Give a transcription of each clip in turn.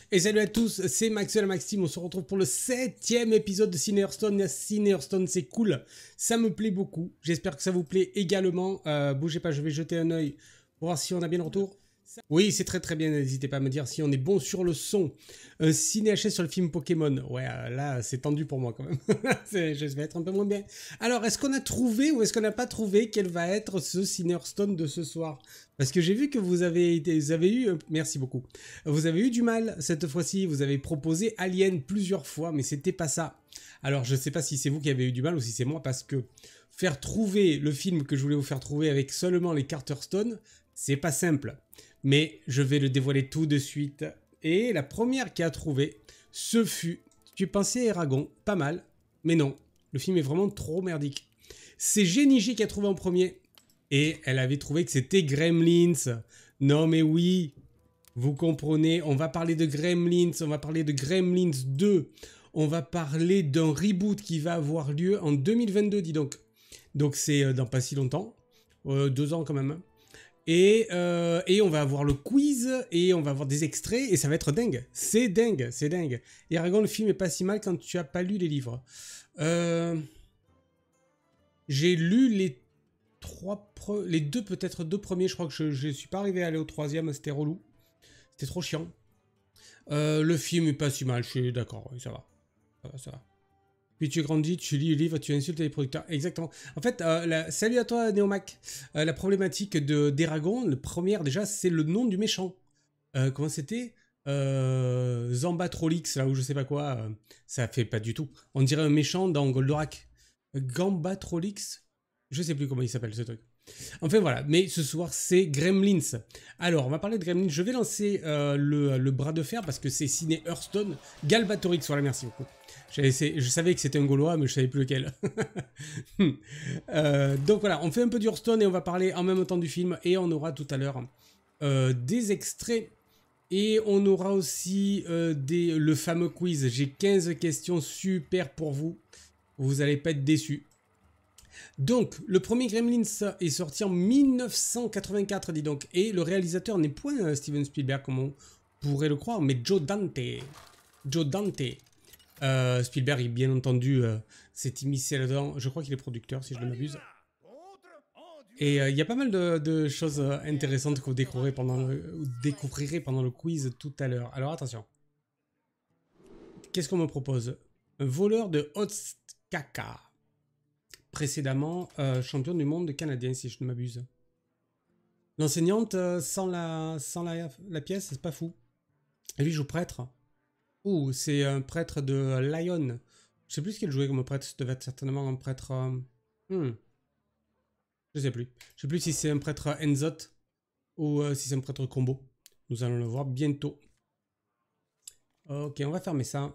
Et salut à tous, c'est Maxwell Maxime, on se retrouve pour le 7e épisode de Ciné Hearthstone. Ciné Hearthstone, c'est cool, ça me plaît beaucoup, j'espère que ça vous plaît également. Bougez pas, je vais jeter un oeil pour voir si on a bien le retour. Oui, c'est très bien, n'hésitez pas à me dire si on est bon sur le son. Un ciné HS sur le film Pokémon, ouais, là c'est tendu pour moi quand même, je vais être un peu moins bien. Alors, est-ce qu'on a trouvé ou est-ce qu'on n'a pas trouvé quel va être ce Ciné Hearthstone de ce soir? Parce que j'ai vu que vous avez eu, merci beaucoup, vous avez eu du mal cette fois-ci, vous avez proposé Alien plusieurs fois, mais c'était pas ça. Alors, je sais pas si c'est vous qui avez eu du mal ou si c'est moi, parce que faire trouver le film que je voulais vous faire trouver avec seulement les cartes Hearthstone, c'est pas simple. Mais je vais le dévoiler tout de suite. Et la première qui a trouvé, ce fut... Tu pensais Eragon, pas mal, mais non. Le film est vraiment trop merdique. C'est Jenny J qui a trouvé en premier. Et elle avait trouvé que c'était Gremlins. Non mais oui, vous comprenez, on va parler de Gremlins, on va parler de Gremlins 2. On va parler d'un reboot qui va avoir lieu en 2022, dis donc. Donc c'est dans pas si longtemps. 2 ans quand même. Et on va avoir le quiz, et on va avoir des extraits, et ça va être dingue. C'est dingue, c'est dingue. Et Eragon, le film est pas si mal quand tu as pas lu les livres. J'ai lu les peut-être deux premiers, je crois que je suis pas arrivé à aller au 3e, c'était relou. C'était trop chiant. Le film est pas si mal, je suis d'accord, oui, ça va. Ça va. Puis tu grandis, tu lis le livre, tu insultes les producteurs. Exactement. En fait, salut à toi, Neomac. La problématique d'Eragon, le premier déjà, c'est le nom du méchant. Comment c'était Zambatrolix, là, ou je sais pas quoi. Ça fait pas du tout. On dirait un méchant dans Goldorak. Gambatrolix, je sais plus comment il s'appelle ce truc. Enfin voilà, mais ce soir c'est Gremlins. Alors on va parler de Gremlins, je vais lancer le bras de fer parce que c'est Ciné Hearthstone. Galbatorix, voilà, merci beaucoup. Je savais que c'était un Gaulois, mais je savais plus lequel. Donc voilà, on fait un peu du Hearthstone et on va parler en même temps du film. Et on aura tout à l'heure des extraits. Et on aura aussi le fameux quiz. J'ai 15 questions super pour vous. Vous n'allez pas être déçus. Donc, le premier Gremlins est sorti en 1984, dis donc. Et le réalisateur n'est point Steven Spielberg, comme on pourrait le croire, mais Joe Dante. Joe Dante. Spielberg, bien entendu, s'est immiscé là-dedans. Je crois qu'il est producteur, si je ne m'abuse. Et il y a pas mal de choses intéressantes que vous découvrirez pendant le quiz tout à l'heure. Alors attention. Qu'est-ce qu'on me propose? Un voleur de Otskaka. Précédemment champion du monde canadien, si je ne m'abuse. L'enseignante sans la pièce, c'est pas fou. Et lui joue prêtre. Ouh, c'est un prêtre de Lyon. Je sais plus ce qu'elle jouait comme prêtre. Ça devait être certainement un prêtre... Je sais plus. Je sais plus si c'est un prêtre Enzot ou si c'est un prêtre combo. Nous allons le voir bientôt. Ok, on va fermer ça.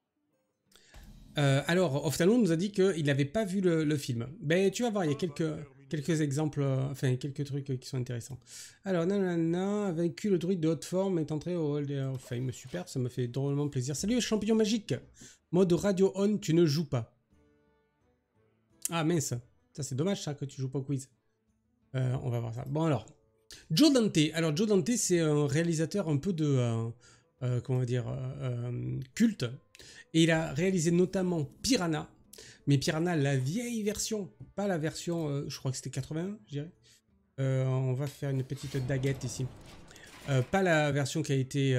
Alors, Ophthalmon nous a dit qu'il n'avait pas vu le film. Ben, tu vas voir, il y a quelques exemples, enfin, quelques trucs qui sont intéressants. Alors, nanana, vaincu le druide de haute forme, est entré au Hall of Fame. Super, ça me fait drôlement plaisir. Salut, champignon magique. Mode radio on, tu ne joues pas. Ah, mince. Ça, c'est dommage, ça, que tu joues pas au quiz. On va voir ça. Bon, alors. Joe Dante. Alors, Joe Dante, c'est un réalisateur un peu de... comment on va dire culte. Et il a réalisé notamment Piranha, mais Piranha, la vieille version, pas la version, je crois que c'était 81, je dirais. On va faire une petite daguette ici. Pas la version qui a été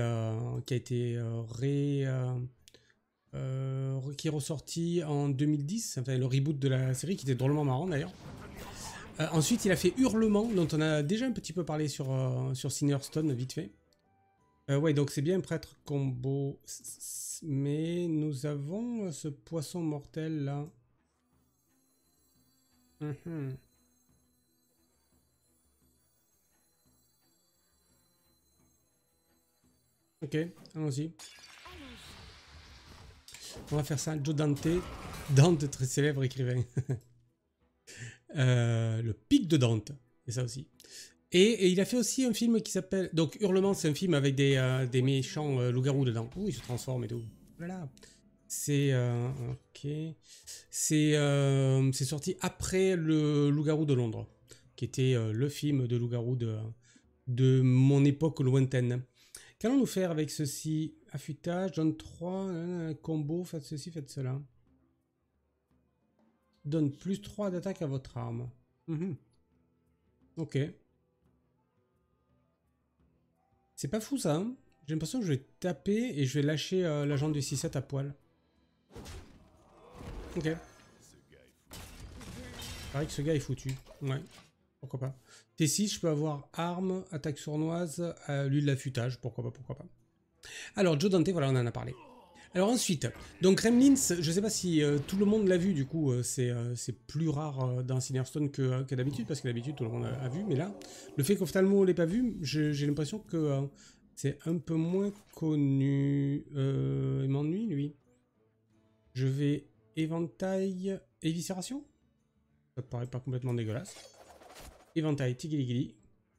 qui est ressortie en 2010, enfin le reboot de la série, qui était drôlement marrant d'ailleurs. Ensuite, il a fait Hurlement, dont on a déjà un petit peu parlé sur Ciné Hearthstone, vite fait. Ouais, donc c'est bien un prêtre combo, mais nous avons ce poisson mortel là. Ok, allons-y. On va faire ça, Joe Dante, Dante, très célèbre écrivain. Le pic de Dante, et ça aussi. Et il a fait aussi un film qui s'appelle... Donc, Hurlement, c'est un film avec des méchants loups-garous dedans. Ouh, ils se transforment et tout. Voilà. C'est... ok. C'est sorti après le Loup-garou de Londres, qui était le film de loup-garou de mon époque lointaine. Qu'allons-nous faire avec ceci? Affûtage, donne 3, combo, faites ceci, faites cela. Donne plus 3 d'attaque à votre arme. Ok. C'est pas fou ça, hein? J'ai l'impression que je vais taper et je vais lâcher l'agent du 6-7 à poil. Ok. Pareil que ce gars est foutu. Ouais. Pourquoi pas. T6, je peux avoir arme, attaque sournoise, lui de l'affûtage. Pourquoi pas, pourquoi pas. Alors, Joe Dante, voilà, on en a parlé. Alors ensuite, donc Gremlins, je sais pas si tout le monde l'a vu, du coup, c'est plus rare dans Cinearstone que d'habitude, parce que d'habitude tout le monde a vu, mais là, le fait qu'ophtalmo on l'ait pas vu, j'ai l'impression que c'est un peu moins connu. Il m'ennuie, lui. Je vais éventail, éviscération. Ça paraît pas complètement dégueulasse. Éventail, tigili.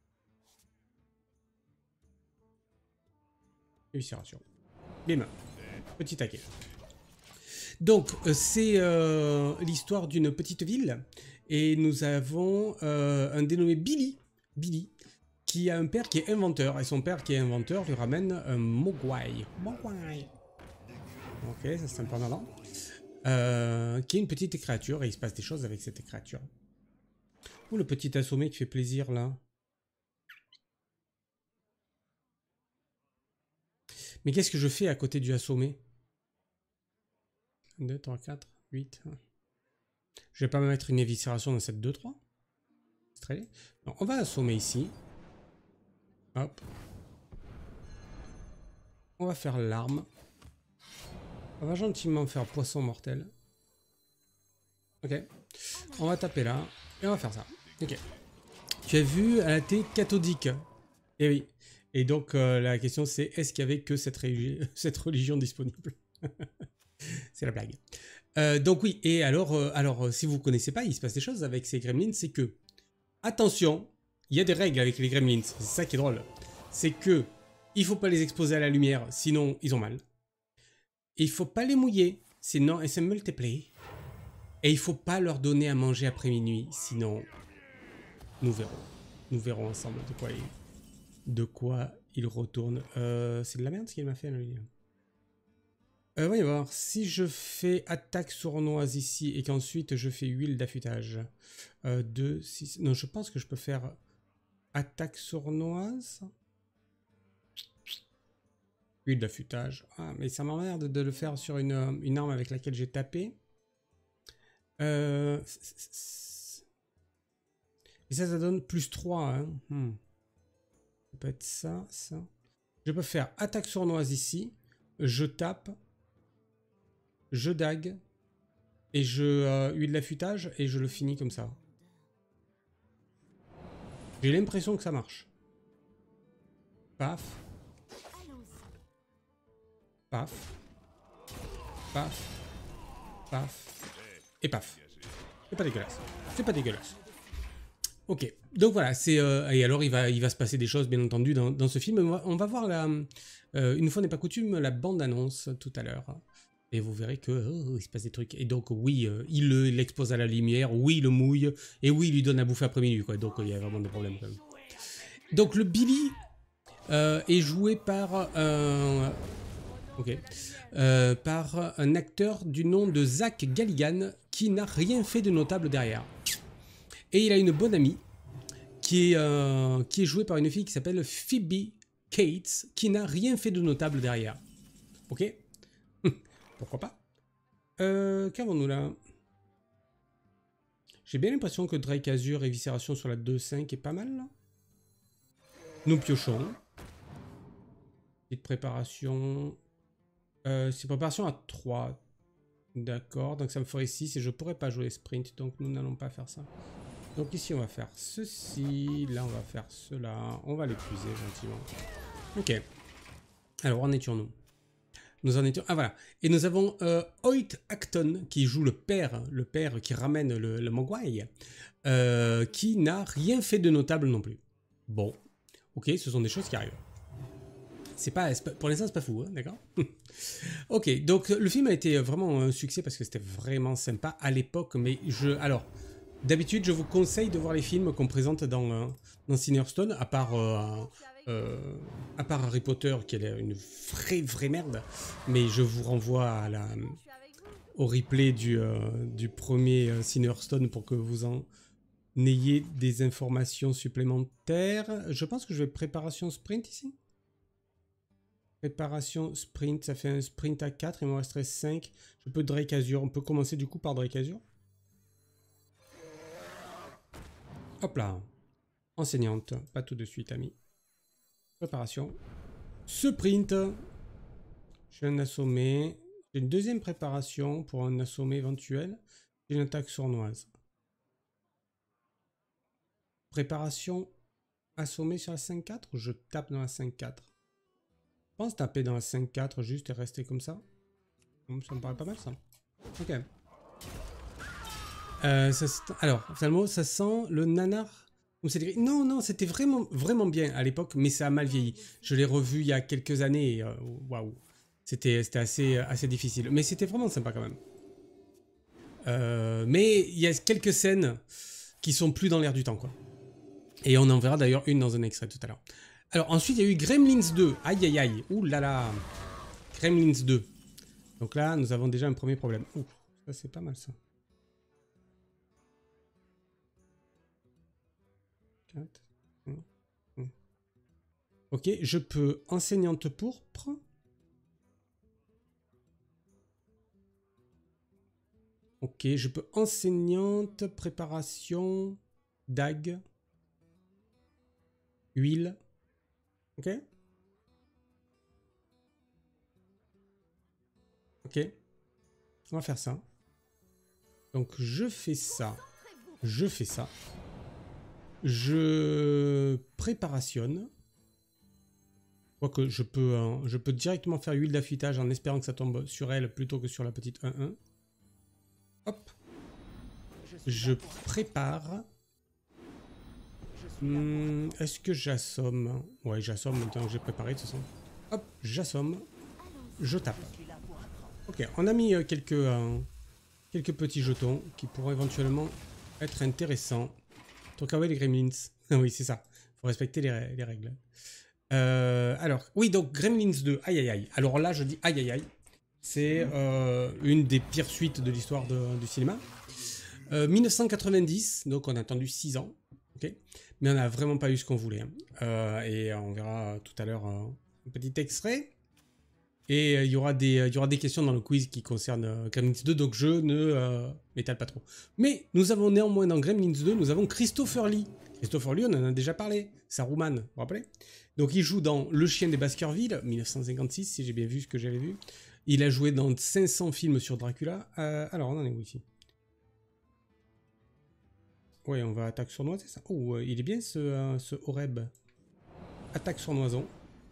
Éviscération. Les mains. Petit taquet. Donc, c'est l'histoire d'une petite ville. Et nous avons un dénommé Billy. Billy, qui a un père qui est inventeur. Et son père qui est inventeur lui ramène un mogwai. Mogwai. Ok, ça c'est un peu malin. Qui est une petite créature. Et il se passe des choses avec cette créature. Ouh, le petit assommé qui fait plaisir là. Mais qu'est-ce que je fais à côté du assommé? 2, 3, 4, 8. Je vais pas me mettre une éviscération dans cette 2, 3. Non, on va assommer ici. Hop. On va faire l'arme. On va gentiment faire poisson mortel. Ok. On va taper là. Et on va faire ça. Ok. Tu as vu, elle a été cathodique. Eh oui. Et donc la question c'est, est-ce qu'il y avait que cette religion disponible? C'est la blague. Donc oui, et alors si vous ne connaissez pas, il se passe des choses avec ces gremlins, c'est que, attention, il y a des règles avec les gremlins, c'est ça qui est drôle. C'est que, il faut pas les exposer à la lumière, sinon ils ont mal. Et il faut pas les mouiller, sinon ils se multiplient. Et il faut pas leur donner à manger après minuit, sinon nous verrons. Nous verrons ensemble de quoi il retourne. C'est de la merde ce qu'il m'a fait là, lui. Voyons voir, si je fais attaque sournoise ici et qu'ensuite je fais huile d'affûtage, 2, 6... Non, je pense que je peux faire attaque sournoise. Huile d'affûtage. Ah, mais ça m'emmerde de le faire sur une arme avec laquelle j'ai tapé. Et ça donne plus 3. Hein. Ça peut être ça, ça. Je peux faire attaque sournoise ici. Je tape. Je dague. Et je huile d'affûtage et je le finis comme ça. J'ai l'impression que ça marche. Paf. Paf. Paf. Paf. Et paf. C'est pas dégueulasse. C'est pas dégueulasse. Ok. Donc voilà, c'est et alors il va se passer des choses bien entendu dans ce film. On va voir une fois n'est pas coutume la bande-annonce tout à l'heure. Et vous verrez que il se passe des trucs. Et donc oui, il l'expose à la lumière, oui, il le mouille, et oui, il lui donne à bouffer après minuit, quoi. Donc il y a vraiment des problèmes quand même. Donc le Billy est joué par par un acteur du nom de Zach Galligan qui n'a rien fait de notable derrière. Et il a une bonne amie qui est jouée par une fille qui s'appelle Phoebe Cates qui n'a rien fait de notable derrière. Ok. Pourquoi pas. Qu'avons-nous là? J'ai bien l'impression que Drake Azure et Viscération sur la 2.5 est pas mal là. Nous piochons. Petite préparation. C'est préparation à 3. D'accord, donc ça me ferait 6 et je pourrais pas jouer sprint, donc nous n'allons pas faire ça. Donc ici on va faire ceci, là on va faire cela, on va l'épuiser gentiment. Ok. Alors où en étions-nous? Nous en étions... Ah voilà. Et nous avons Hoyt Acton qui joue le père qui ramène le Mogwai, qui n'a rien fait de notable non plus. Bon, ok, ce sont des choses qui arrivent. Pour l'instant, c'est pas fou, hein, d'accord. Ok, donc le film a été vraiment un succès parce que c'était vraiment sympa à l'époque, mais alors, d'habitude, je vous conseille de voir les films qu'on présente dans Cinearstone, à part À part Harry Potter, qui est une vraie merde, mais je vous renvoie à au replay du premier Sinnerstone pour que vous en ayez des informations supplémentaires. Je pense que je vais préparation sprint ici. Préparation sprint, ça fait un sprint à 4, il m'en resterait 5. Je peux Drake Azure, on peut commencer du coup par Drake Azure. Hop là. Enseignante, pas tout de suite, ami. Préparation. Sprint. J'ai un assommé. J'ai une deuxième préparation pour un assommé éventuel. J'ai une attaque sournoise. Préparation assommé sur la 5-4 ou je tape dans la 5-4? Je pense taper dans la 5-4 juste et rester comme ça. Ça me paraît pas mal ça. Ok. Alors, finalement, ça sent le nanar. Non, non, c'était vraiment bien à l'époque, mais ça a mal vieilli. Je l'ai revu il y a quelques années et waouh. C'était assez difficile. Mais c'était vraiment sympa quand même. Mais il y a quelques scènes qui sont plus dans l'air du temps, quoi. Et on en verra d'ailleurs une dans un extrait tout à l'heure. Alors ensuite, il y a eu Gremlins 2. Aïe, aïe, aïe. Ouh là là. Gremlins 2. Donc là, nous avons déjà un premier problème. Ouh, ça c'est pas mal ça. 4. Ok, je peux enseignante pourpre. Ok, je peux enseignante, préparation, dague, huile. Ok. Ok. On va faire ça. Donc je fais ça. Je fais ça. Je préparationne. Quoique je peux directement faire huile d'affûtage en espérant que ça tombe sur elle plutôt que sur la petite 1-1. Hop. Je prépare. Est-ce que j'assomme? Ouais, j'assomme maintenant que j'ai préparé de toute façon. Hop, j'assomme. Je tape. Ok, on a mis quelques petits jetons qui pourraient éventuellement être intéressants. Tokawa les Gremlins. Oui, c'est ça. Faut respecter les règles. Alors, oui, donc Gremlins 2. Aïe, aïe, aïe. Alors là, je dis aïe, aïe, aïe. C'est une des pires suites de l'histoire du cinéma. 1990, donc on a attendu 6 ans. Okay, mais on n'a vraiment pas eu ce qu'on voulait. Et on verra tout à l'heure un petit extrait. Et il y aura des questions dans le quiz qui concernent Gremlins 2, donc je ne m'étale pas trop. Mais nous avons néanmoins dans Gremlins 2, nous avons Christopher Lee. Christopher Lee, on en a déjà parlé, Saruman, vous vous rappelez? Donc il joue dans Le Chien des Baskerville, 1956, si j'ai bien vu ce que j'avais vu. Il a joué dans 500 films sur Dracula. Alors, on en est où ici? Ouais, on va attaque sournoise, c'est ça? Oh, il est bien ce Horeb. Attaque sournoison.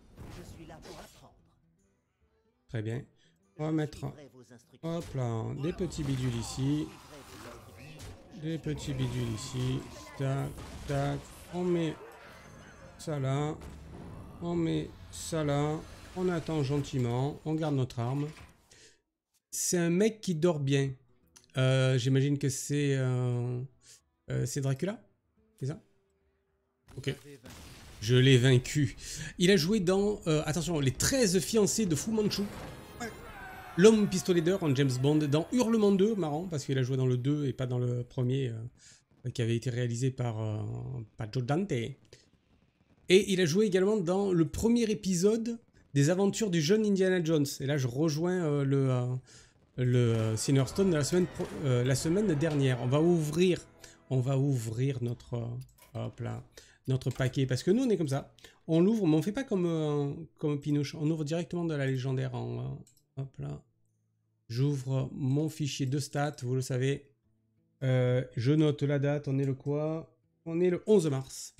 Très bien. On va mettre, hop là, des petits bidules ici. Des petits bidules ici. Tac, tac. On met ça là. On met ça là. On attend gentiment. On garde notre arme. C'est un mec qui dort bien. J'imagine que c'est Dracula? C'est ça? Ok. Je l'ai vaincu. Il a joué dans, attention, Les 13 fiancés de Fu Manchu. L'homme pistolet d'or en James Bond. Dans Hurlement 2, marrant, parce qu'il a joué dans le 2 et pas dans le premier, qui avait été réalisé par Joe Dante. Et il a joué également dans le premier épisode des aventures du jeune Indiana Jones. Et là, je rejoins le Sinnerstone de la semaine dernière. On va ouvrir notre... hop là. Notre paquet, parce que nous on est comme ça, on l'ouvre, mais on fait pas comme Pinouche, on ouvre directement de la légendaire hop là, j'ouvre mon fichier de stats, vous le savez, je note la date, on est le quoi? On est le 11 mars,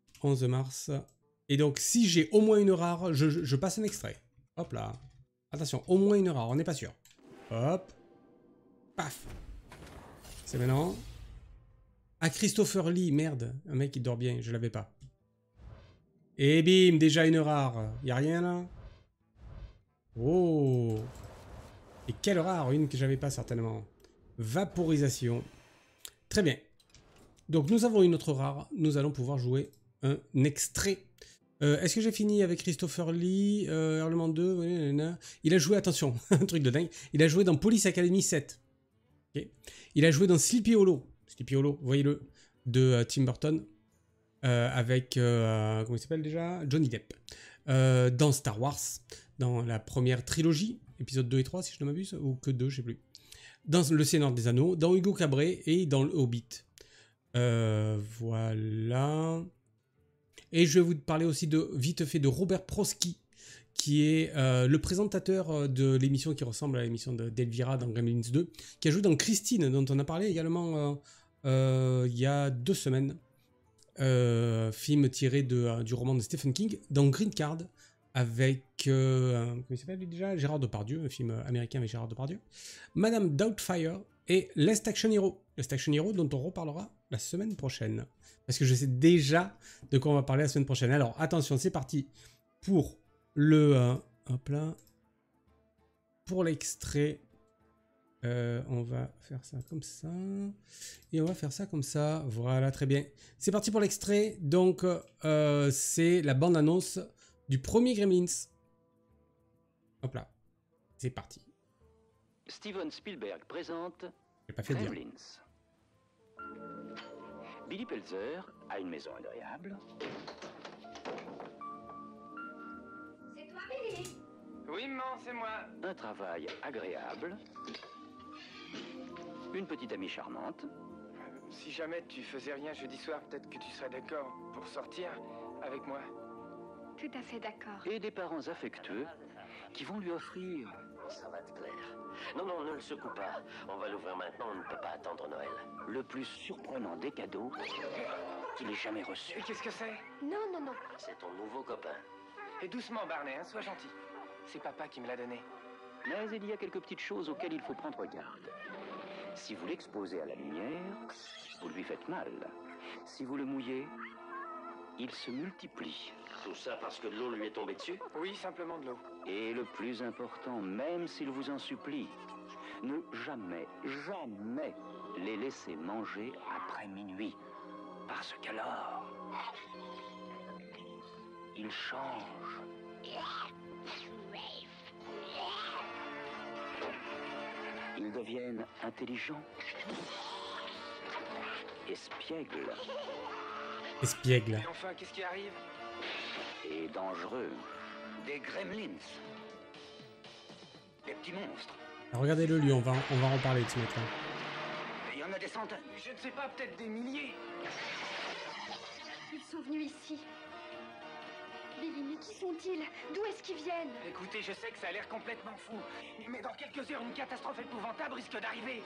et donc si j'ai au moins une rare, je passe un extrait, hop là, attention, au moins une rare, on n'est pas sûr, hop, paf, c'est maintenant. Ah, Christopher Lee, merde. Un mec qui dort bien, je l'avais pas. Et bim, déjà une rare. Y a rien là? Oh. Et quelle rare, une que j'avais pas certainement. Vaporisation. Très bien. Donc nous avons une autre rare. Nous allons pouvoir jouer un extrait Est-ce que j'ai fini avec Christopher Lee, Hurlement 2, il a joué, attention, un truc de dingue, il a joué dans Police Academy 7. Okay. Il a joué dans Sleepy Hollow, voyez-le, de Tim Burton, avec, comment il s'appelle déjà, Johnny Depp. Dans Star Wars, dans la première trilogie, épisode 2 et 3 si je ne m'abuse, ou que 2, je sais plus. Dans Le Seigneur des Anneaux, dans Hugo Cabret et dans Le Hobbit. Voilà. Et je vais vous parler aussi de vite fait de Robert Prosky, qui est le présentateur de l'émission qui ressemble à l'émission d'Elvira dans Gremlins 2, qui a joué dans Christine, dont on a parlé également il y a 2 semaines. Film tiré du roman de Stephen King, dans Green Card, avec, comment il s'appelle lui déjà, Gérard Depardieu, un film américain avec Gérard Depardieu, Madame Doubtfire et Last Action Hero. Last Action Hero dont on reparlera la semaine prochaine. Parce que je sais déjà de quoi on va parler la semaine prochaine. Alors attention, c'est parti pour le... hop là. Pour l'extrait. On va faire ça comme ça. Et on va faire ça comme ça. Voilà, très bien. C'est parti pour l'extrait. Donc, c'est la bande-annonce du premier Gremlins. Hop là. C'est parti. Steven Spielberg présente J'ai pas fait dire. Gremlins. Billy Pelzer a une maison agréable. C'est toi, Billy? Oui, maman, c'est moi. Un travail agréable. Une petite amie charmante. Si jamais tu faisais rien jeudi soir, peut-être que tu serais d'accord pour sortir avec moi. Tout à fait d'accord. Et des parents affectueux qui vont lui offrir... Ça va te plaire. Non, non, ne le secoue pas. On va l'ouvrir maintenant, on ne peut pas attendre Noël. le plus surprenant des cadeaux qu'il ait jamais reçu. Et qu'est-ce que c'est? Non, non, non. C'est ton nouveau copain. Et doucement, Barney, hein, sois gentil. C'est papa qui me l'a donné. Mais il y a quelques petites choses auxquelles il faut prendre garde. Si vous l'exposez à la lumière, vous lui faites mal. Si vous le mouillez, il se multiplie. Tout ça parce que de l'eau lui est tombée dessus? Oui, simplement de l'eau. Et le plus important, même s'il vous en supplie, ne jamais, jamais les laisser manger après minuit. Parce qu'alors, ils changent. Ils deviennent intelligents, espiègles Espiègle. Et enfin, qu'est-ce qui arrive? et dangereux. Des gremlins. Des petits monstres. Regardez-le lui, on va en reparler de ce mec-là. Il y en a des centaines. Je ne sais pas, peut-être des milliers. Ils sont venus ici. Billy, mais qui sont-ils? D'où est-ce qu'ils viennent? Écoutez, je sais que ça a l'air complètement fou, mais dans quelques heures, une catastrophe épouvantable risque d'arriver.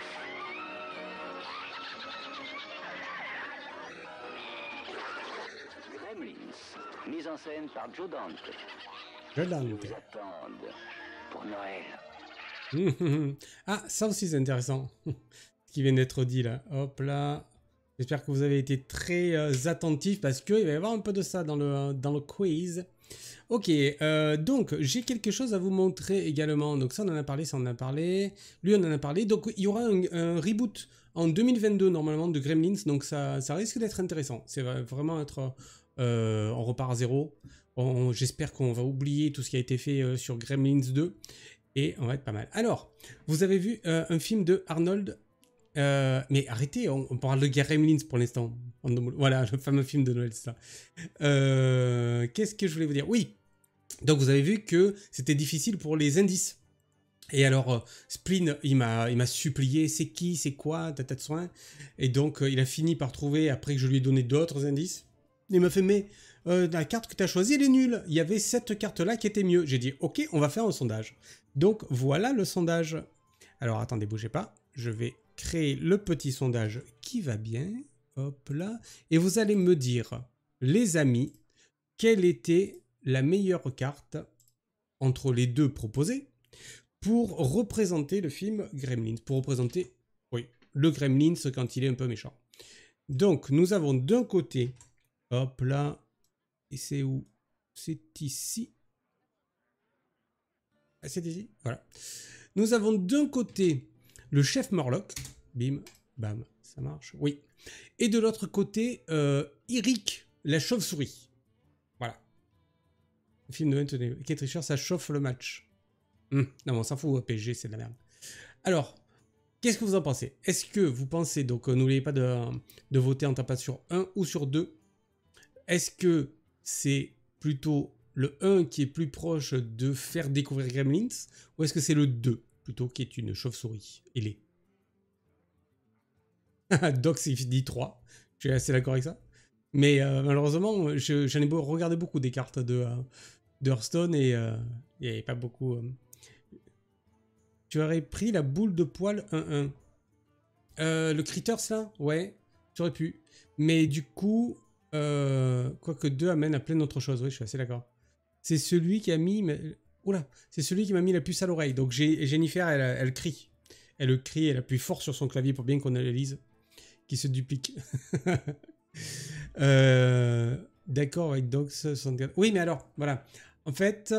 Gremlins, mise en scène par Joe Dante. Je Ils donne. vous attendent pour Noël. Ah, ça aussi c'est intéressant. Ce qui vient d'être dit là. Hop là. J'espère que vous avez été très attentifs parce qu'il va y avoir un peu de ça dans le quiz. Ok, donc j'ai quelque chose à vous montrer également. Donc ça on en a parlé, Lui on en a parlé. Donc il y aura un reboot en 2022 normalement de Gremlins. Donc ça risque d'être intéressant. C'est vraiment être... on repart à zéro. J'espère qu'on va oublier tout ce qui a été fait sur Gremlins 2. Et on va être pas mal. Alors, vous avez vu un film de Arnold. Mais arrêtez, on parle de Gremlins pour l'instant. Voilà, le fameux film de Noël, c'est ça. Qu'est-ce que je voulais vous dire? Oui, donc vous avez vu que c'était difficile pour les indices. Et alors, Spleen, il m'a supplié, c'est qui, c'est quoi, tata de soin. Et donc, il a fini par trouver, après que je lui ai donné d'autres indices, il m'a fait, mais la carte que tu as choisie, elle est nulle. Il y avait cette carte-là qui était mieux. J'ai dit, ok, on va faire un sondage. Donc, voilà le sondage. Alors, attendez, bougez pas. Je vais créer le petit sondage qui va bien. Hop là. Et vous allez me dire, les amis, quelle était la meilleure carte entre les deux proposées pour représenter le film Gremlins. Pour représenter, oui, le Gremlins quand il est un peu méchant. Donc, nous avons d'un côté, hop là, et c'est où? C'est ici. Ah, c'est ici, voilà. Nous avons d'un côté le chef Morlock. Bim, bam, ça marche, oui. Et de l'autre côté, Eric, la chauve-souris. Voilà. Le film de Anthony. Ok, tricheur, ça chauffe le match. Non, mais on s'en fout, PSG, c'est de la merde. Alors, qu'est-ce que vous en pensez? Est-ce que vous pensez, donc n'oubliez pas de voter en tapant sur 1 ou sur 2. Est-ce que c'est plutôt le 1 qui est plus proche de faire découvrir Gremlins, ou est-ce que c'est le 2 plutôt qui est une chauve-souris ailée? Doc, il dit 3. Je suis assez d'accord avec ça. Mais malheureusement, j'en ai regardé beaucoup des cartes de Hearthstone et il n'y avait pas beaucoup. Tu aurais pris la boule de poil 1-1. Le Critters là? Ouais, j'aurais pu. Mais du coup, quoique 2 amène à plein d'autres choses. Oui, je suis assez d'accord. C'est celui qui a mis. Oula, c'est celui qui m'a mis la puce à l'oreille. Donc Jennifer, elle crie. Elle crie, elle appuie fort sur son clavier pour bien qu'on la lise. Qui se duplique. D'accord avec Docs 64. Oui, mais alors, voilà. En fait,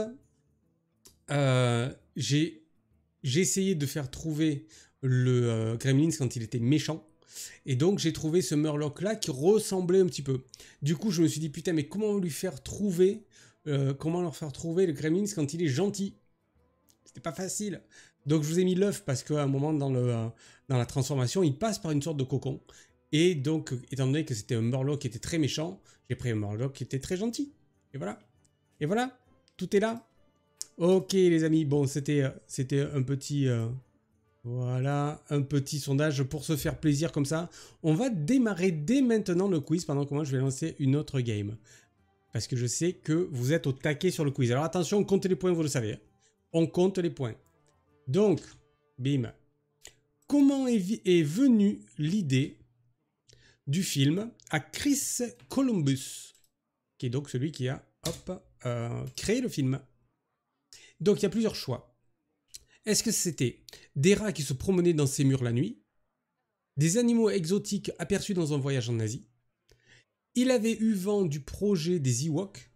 j'ai essayé de faire trouver le Gremlins quand il était méchant. Et donc, j'ai trouvé ce Murloc-là qui ressemblait un petit peu. Du coup, je me suis dit, putain, mais comment leur faire trouver le Gremlins quand il est gentil? C'était pas facile. Donc, je vous ai mis l'œuf parce qu'à un moment dans la transformation, il passe par une sorte de cocon. Et donc, étant donné que c'était un Murloc qui était très méchant, j'ai pris un Murloc qui était très gentil. Et voilà. Et voilà. Tout est là. Ok, les amis. Bon, c'était un petit... voilà, un petit sondage pour se faire plaisir comme ça. On va démarrer dès maintenant le quiz pendant que moi, je vais lancer une autre game. Parce que je sais que vous êtes au taquet sur le quiz. Alors attention, on compte les points, vous le savez. On compte les points. Donc, bim. Comment est venue l'idée du film à Chris Columbus, qui est donc celui qui a créé le film. Donc il y a plusieurs choix. Est-ce que c'était des rats qui se promenaient dans ces murs la nuit, des animaux exotiques aperçus dans un voyage en Asie, il avait eu vent du projet des Ewoks,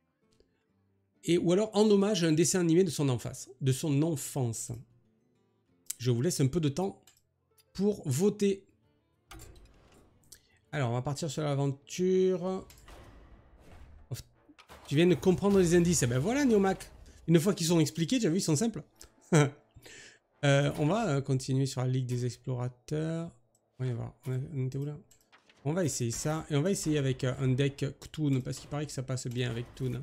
ou alors en hommage à un dessin animé de son enfance. Je vous laisse un peu de temps pour voter. Alors, on va partir sur l'aventure. Tu viens de comprendre les indices. Eh ben voilà, Neomac. Une fois qu'ils sont expliqués, tu as vu, ils sont simples. On va continuer sur la Ligue des Explorateurs. On va voir. On était où là? On va essayer ça. Et on va essayer avec un deck Cthulhu, parce qu'il paraît que ça passe bien avec Cthulhu.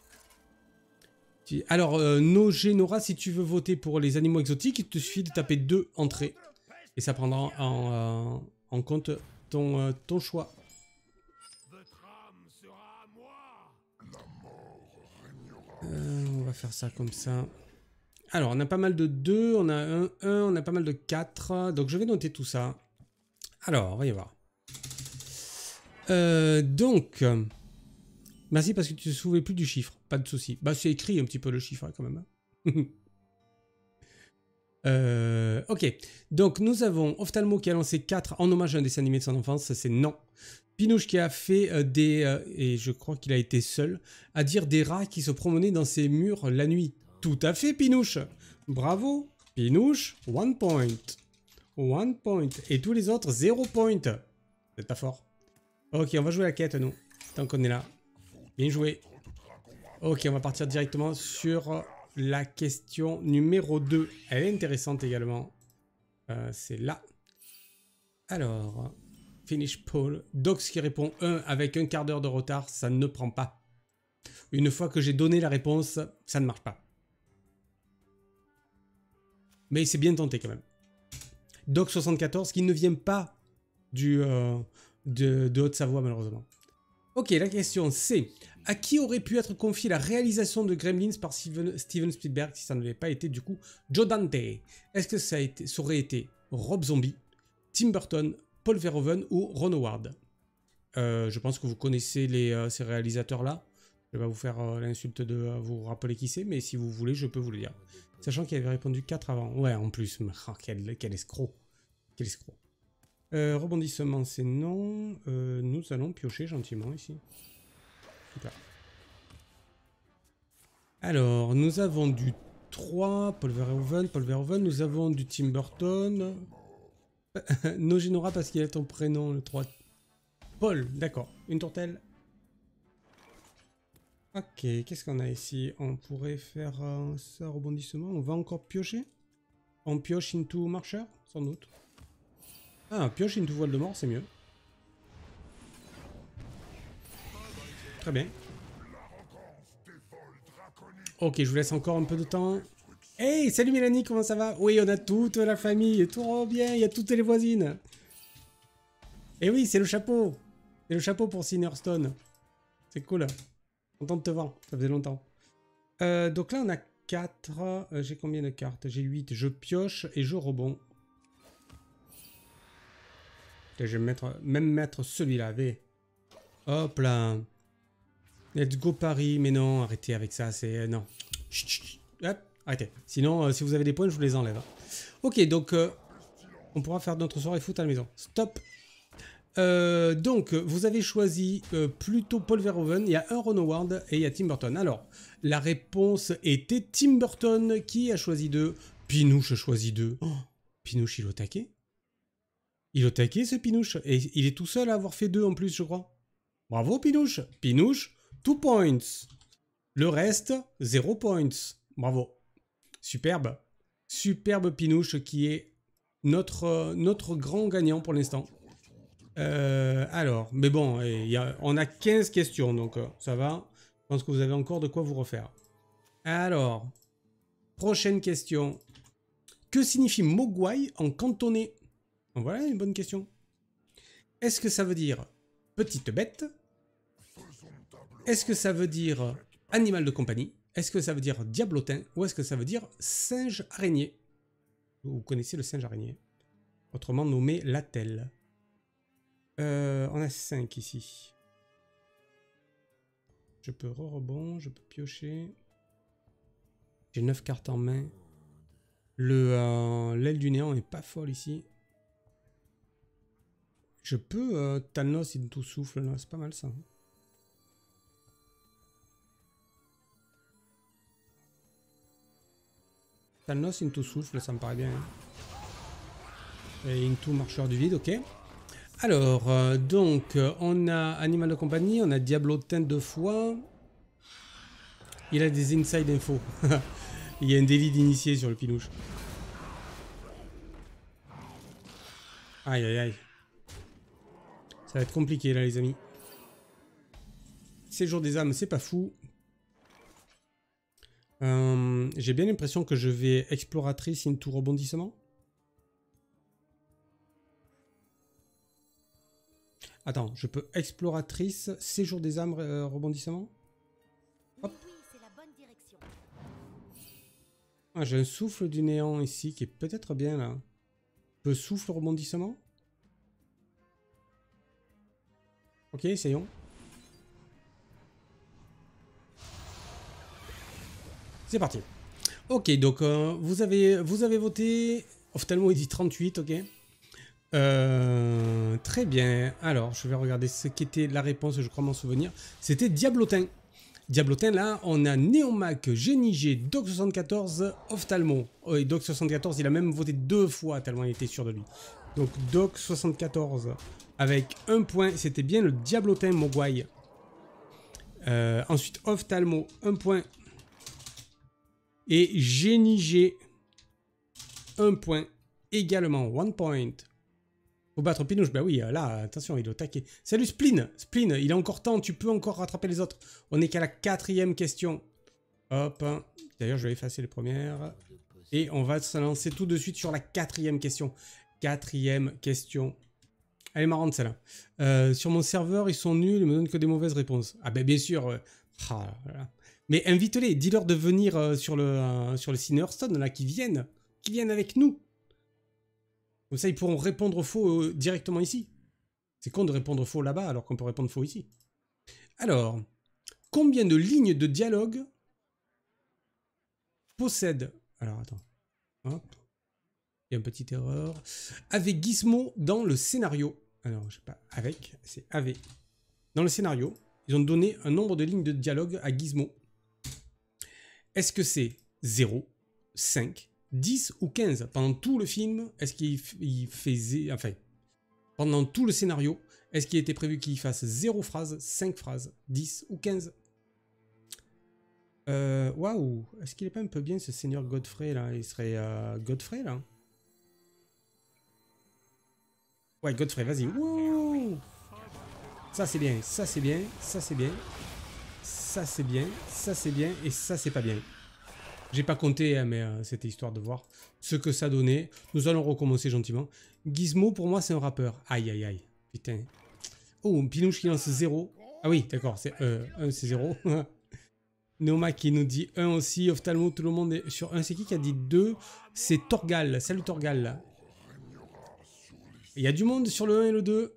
Alors, Nora, si tu veux voter pour les animaux exotiques, il te suffit de taper 2 entrées. Et ça prendra en compte ton choix. On va faire ça comme ça. Alors, on a pas mal de 2, on a un 1, on a pas mal de 4. Donc, je vais noter tout ça. Alors, on va y voir. Donc, merci parce que tu te souvenais plus du chiffre. Pas de souci. Bah, c'est écrit un petit peu le chiffre hein, quand même. Ok, donc nous avons Ophthalmo qui a lancé 4 en hommage à un dessin animé de son enfance, c'est non. Pinouche qui a fait et je crois qu'il a été seul, à dire des rats qui se promenaient dans ces murs la nuit. Tout à fait, Pinouche. Bravo. Pinouche, 1 point. 1 point. Et tous les autres, 0 point. C'est pas fort. Ok, on va jouer la quête, nous. Tant qu'on est là. Bien joué. Ok, on va partir directement sur la question numéro 2. Elle est intéressante également. C'est là. Alors, finish poll. Dox qui répond 1 avec un quart d'heure de retard, ça ne prend pas. Une fois que j'ai donné la réponse, ça ne marche pas. Mais c'est bien tenté quand même. Doc 74 qui ne vient pas de Haute-Savoie malheureusement. Ok, la question c'est: à qui aurait pu être confiée la réalisation de Gremlins par Steven Spielberg si ça n'avait pas été du coup Joe Dante? Est-ce que ça aurait été Rob Zombie, Tim Burton, Paul Verhoeven ou Ron Howard? Je pense que vous connaissez ces réalisateurs-là. Je vais pas vous faire l'insulte de vous rappeler qui c'est, mais si vous voulez, je peux vous le dire. Sachant qu'il avait répondu 4 avant. Ouais, en plus. Oh, quel escroc. Quel escroc. Rebondissement, c'est non. Nous allons piocher gentiment ici. Super. Alors, nous avons du 3, Paul Verhoeven. Nous avons du Tim Burton. Nojinora parce qu'il a ton prénom, le 3. Paul, d'accord. Une tourtelle. Ok, qu'est-ce qu'on a ici? On pourrait faire ça, rebondissement. On va encore piocher? On pioche into marcheur? Sans doute. Ah, pioche into voile de mort, c'est mieux. Très bien. Ok, je vous laisse encore un peu de temps. Hey, salut Mélanie, comment ça va? Oui, on a toute la famille, tout bien, il y a toutes les voisines. Et oui, c'est le chapeau. C'est le chapeau pour Cinearstone. C'est cool. Content de te voir, ça faisait longtemps. Donc là, on a 4. J'ai combien de cartes? J'ai 8. Je pioche et je rebond. Et je vais même mettre celui-là. Allez. Hop là. Let's go Paris. Mais non, arrêtez avec ça. C'est... non. Chut, chut. Hop, arrêtez. Sinon, si vous avez des points, je vous les enlève. Ok, donc... on pourra faire notre soirée foot à la maison. Stop. Donc, vous avez choisi plutôt Paul Verhoeven, il y a un Ron Howard et il y a Tim Burton. Alors, la réponse était Tim Burton qui a choisi 2. Pinouche a choisi 2. Oh, Pinouche, il est au taquet. Il est au taquet, ce Pinouche. Et il est tout seul à avoir fait 2 en plus, je crois. Bravo, Pinouche. Pinouche, 2 points. Le reste, 0 points. Bravo. Superbe. Superbe Pinouche qui est notre grand gagnant pour l'instant. Alors, mais bon, on a 15 questions, donc ça va. Je pense que vous avez encore de quoi vous refaire. Alors, prochaine question. Que signifie mogwai en cantonais? Voilà une bonne question. Est-ce que ça veut dire petite bête? Est-ce que ça veut dire animal de compagnie? Est-ce que ça veut dire diablotin? Ou est-ce que ça veut dire singe araignée? Vous connaissez le singe araignée, autrement nommé l'attelle. On a 5 ici. Je peux rebond, je peux piocher. J'ai 9 cartes en main. L'aile du néant est pas folle ici. Je peux Thanos into souffle là, c'est pas mal ça. Thanos into souffle, ça me paraît bien. Et into marcheur du vide, ok. Alors, donc, on a Animal de compagnie, on a Diablotin 2 fois. Il a des inside infos. Il y a un délit d'initié sur le Pinouche. Aïe, aïe, aïe. Ça va être compliqué, là, les amis. Séjour des âmes, c'est pas fou. J'ai bien l'impression que je vais exploratrice into rebondissement. Attends, je peux exploratrice, séjour des âmes, rebondissement. Hop. Ah, j'ai un souffle du néant ici qui est peut-être bien là. Je peux souffle rebondissement. Ok, essayons. C'est parti. Ok, donc vous avez voté. Ophtalmo il dit 38, ok. Très bien. Alors, je vais regarder ce qu'était la réponse, je crois m'en souvenir. C'était Diablotin. Diablotin, là, on a Néomac, Génigé, Doc74, Ophtalmo. Oh, et Doc74, il a même voté 2 fois, tellement il était sûr de lui. Donc, Doc74, avec 1 point, c'était bien le Diablotin Mogwai. Ensuite, Ophtalmo, 1 point. Et Génigé, 1 point. Également, 1 point. Faut battre Pinouche, bah oui, là, attention, il est au taquet. Salut Spleen, Spleen, il est encore temps, tu peux encore rattraper les autres. On n'est qu'à la 4e question. Hop, d'ailleurs je vais effacer les premières. Et on va se lancer tout de suite sur la 4e question. 4e question. Elle est marrante celle-là. Sur mon serveur, ils sont nuls, ils me donnent que des mauvaises réponses. Ah ben bien sûr. Voilà. Mais invite-les, dis-leur de venir sur le Cinearstone, là, qui viennent avec nous. Comme ça, ils pourront répondre faux directement ici. C'est con de répondre faux là-bas alors qu'on peut répondre faux ici. Alors, combien de lignes de dialogue possède... Alors, attends. Hop. Il y a une petite erreur. Avec Gizmo dans le scénario. Alors, je sais pas. Avec, c'est avec. Dans le scénario, ils ont donné un nombre de lignes de dialogue à Gizmo. Est-ce que c'est 0, 5, 10 ou 15 pendant tout le film? Est-ce qu'il faisait... Enfin, pendant tout le scénario, est-ce qu'il était prévu qu'il fasse 0 phrase, 5 phrases, 10 ou 15? Waouh, est-ce qu'il est pas un peu bien ce seigneur Godfrey là? Il serait Godfrey là? Ouais, Godfrey, vas-y. Wouh! Ça c'est bien, ça c'est bien, ça c'est bien. Ça c'est bien, ça c'est bien et ça c'est pas bien. J'ai pas compté, hein, mais c'était histoire de voir ce que ça donnait. Nous allons recommencer gentiment. Gizmo, pour moi, c'est un rappeur. Aïe, aïe, aïe. Putain. Oh, Pinouche qui lance 0. Ah oui, d'accord, c'est 1, c'est 0. Noma qui nous dit 1 aussi. Ophtalmo, tout le monde est sur 1. C'est qui a dit 2? C'est Torgal. Salut Torgal. Il y a du monde sur le 1 et le 2.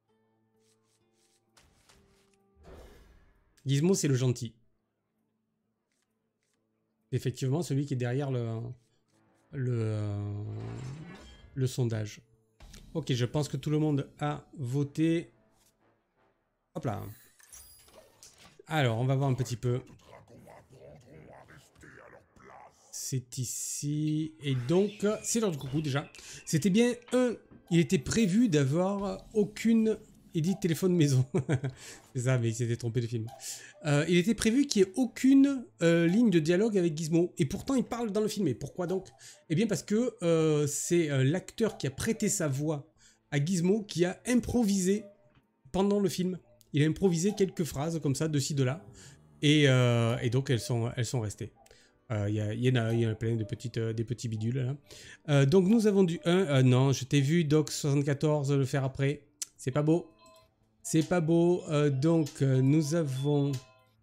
Gizmo, c'est le gentil. Effectivement, celui qui est derrière le sondage. Ok, je pense que tout le monde a voté. Hop là. Alors, on va voir un petit peu. C'est ici. Et donc, c'est l'heure du coucou déjà. C'était bien un. Il était prévu d'avoir aucune... Il dit téléphone maison. C'est ça, mais il s'était trompé de film. Il était prévu qu'il n'y ait aucune ligne de dialogue avec Gizmo. Et pourtant, il parle dans le film. Et pourquoi donc? Eh bien, parce que c'est l'acteur qui a prêté sa voix à Gizmo qui a improvisé pendant le film. Il a improvisé quelques phrases comme ça, de ci, de là. Et donc, elles sont restées. Il y en a plein de des petits bidules. Là. Donc, nous avons du 1. Non, je t'ai vu, Doc74, le faire après. C'est pas beau. C'est pas beau. Donc, nous avons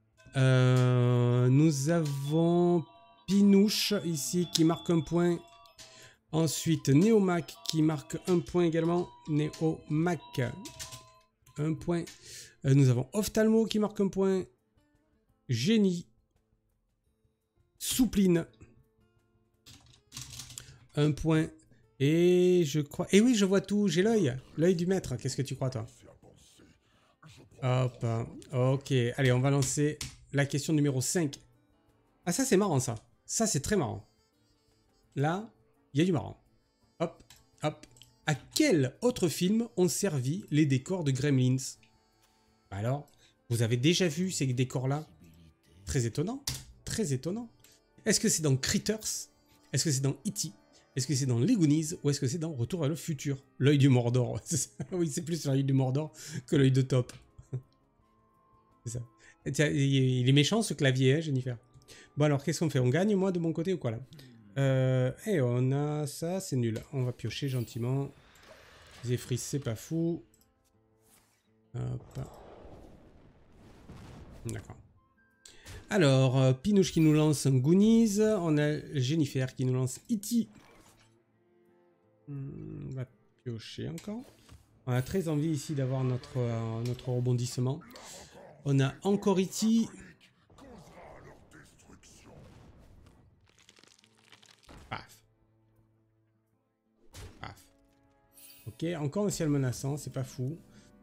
Pinouche ici qui marque un point. Ensuite, Neomac qui marque un point également. Neomac, un point. Nous avons Ophtalmo qui marque un point. Génie. Soupline. Un point. Et je crois... Et oui, je vois tout. J'ai l'œil. L'œil du maître. Qu'est-ce que tu crois, toi? Hop. Ok. Allez, on va lancer la question numéro 5. Ah, ça, c'est marrant, ça. Ça, c'est très marrant. Là, il y a du marrant. Hop, hop. À quel autre film ont servi les décors de Gremlins? Alors, vous avez déjà vu ces décors-là? Très étonnant. Très étonnant. Est-ce que c'est dans Critters? Est-ce que c'est dans E.T.? Est-ce que c'est dans Les Goonies ou est-ce que c'est dans Retour vers le futur? L'œil du Mordor. Oui, c'est plus l'œil du Mordor que l'œil de Top. C'est ça. Il est méchant ce clavier, hein, Jennifer. Bon alors, qu'est-ce qu'on fait? On gagne, moi, de mon côté ou quoi là? Et on a ça, c'est nul. On va piocher gentiment. Zéphris, c'est pas fou. Hop. D'accord. Alors, Pinouche qui nous lance un Goonies. On a Jennifer qui nous lance E.T. On va piocher encore. On a très envie ici d'avoir notre rebondissement. On a encore E.T. Paf. Paf. Ok, encore un ciel menaçant, c'est pas fou.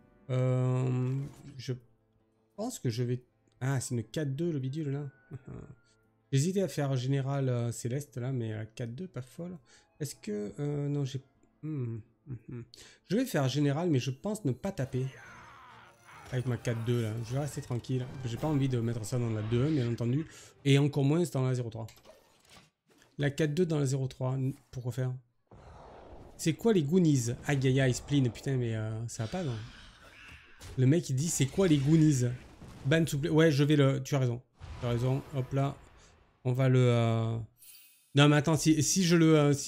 Je pense que je vais... Ah, c'est une 4-2 le bidule là. J'hésitais à faire général céleste là, mais 4-2, pas folle. Est-ce que... non, j'ai... Je vais faire général, mais je pense ne pas taper. Avec ma 4-2 là. Je vais rester tranquille. J'ai pas envie de mettre ça dans la 2-1, bien entendu. Et encore moins dans la 0-3. La 4-2 dans la 0-3. Pourquoi faire? C'est quoi les Goonies? Aïe aïe aïe, spleen. Putain, mais ça va pas, non? Le mec il dit c'est quoi les Goonies? Ban souple. Ouais, je vais le... Tu as raison. Tu as raison. Hop là. On va le... Non mais attends, si je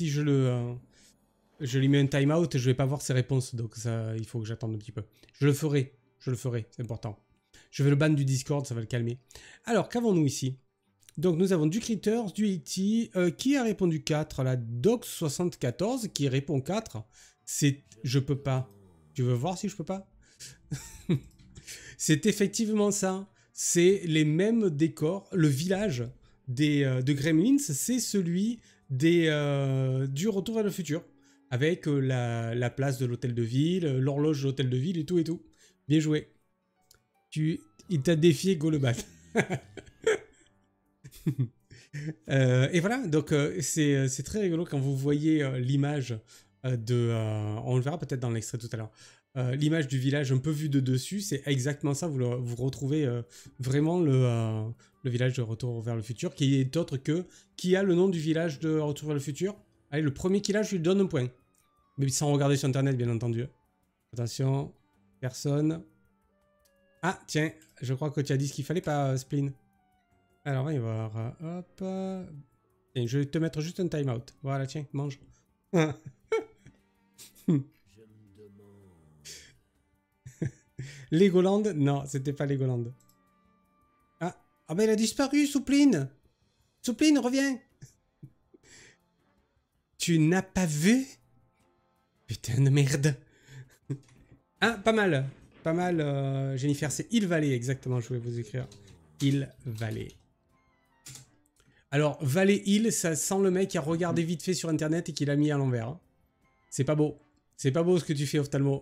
lui mets un timeout, je vais pas voir ses réponses. Donc ça, il faut que j'attende un petit peu. Je le ferai. C'est important. Je vais le ban du Discord, ça va le calmer. Alors, qu'avons-nous ici? Donc nous avons du Critters, du E.T. Qui a répondu 4? La Doc74 qui répond 4. C'est... Je peux pas. Tu veux voir si je peux pas? C'est effectivement ça. C'est les mêmes décors. Le village de Gremlins, c'est celui du Retour vers le futur. Avec la place de l'hôtel de ville, l'horloge de l'hôtel de ville et tout et tout. Bien joué. Il t'a défié, go le battre. Et voilà, donc c'est très rigolo quand vous voyez l'image on le verra peut-être dans l'extrait tout à l'heure. l'image du village un peu vue de dessus, c'est exactement ça. Vous retrouvez vraiment le village de Retour vers le futur, qui est autre que... Qui a le nom du village de Retour vers le futur? Allez, le premier qui l'a, je lui donne un point. Mais sans regarder sur internet, bien entendu. Attention, personne. Ah, tiens, je crois que tu as dit ce qu'il fallait pas, Spleen. Alors, on va y voir. Hop. Tiens, je vais te mettre juste un time out. Voilà, tiens, mange. Legoland? Non, c'était pas Legoland. Ah, ah ben il a disparu, Soupline. Soupline, reviens. Tu n'as pas vu? Putain de merde. Ah, pas mal. Pas mal, Jennifer, c'est Hill Valley, exactement, je voulais vous écrire. Hill Valley. Alors, Valley Hill, ça sent le mec qui a regardé vite fait sur internet et qui l'a mis à l'envers. Hein. C'est pas beau. C'est pas beau ce que tu fais, Ophtalmo.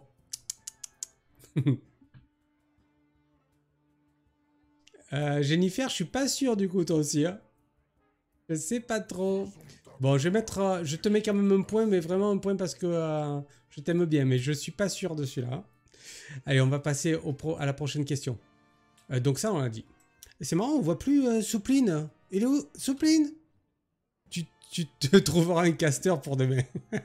Jennifer, je suis pas sûr du coup, toi aussi. Hein. Je sais pas trop. Bon, je vais mettre... je te mets quand même un point, mais vraiment un point parce que je t'aime bien, mais je suis pas sûr de celui-là. Allez, on va passer à la prochaine question. Donc ça, on l'a dit. C'est marrant, on voit plus Soupline. Il est où, Soupline? Tu te trouveras un caster pour demain.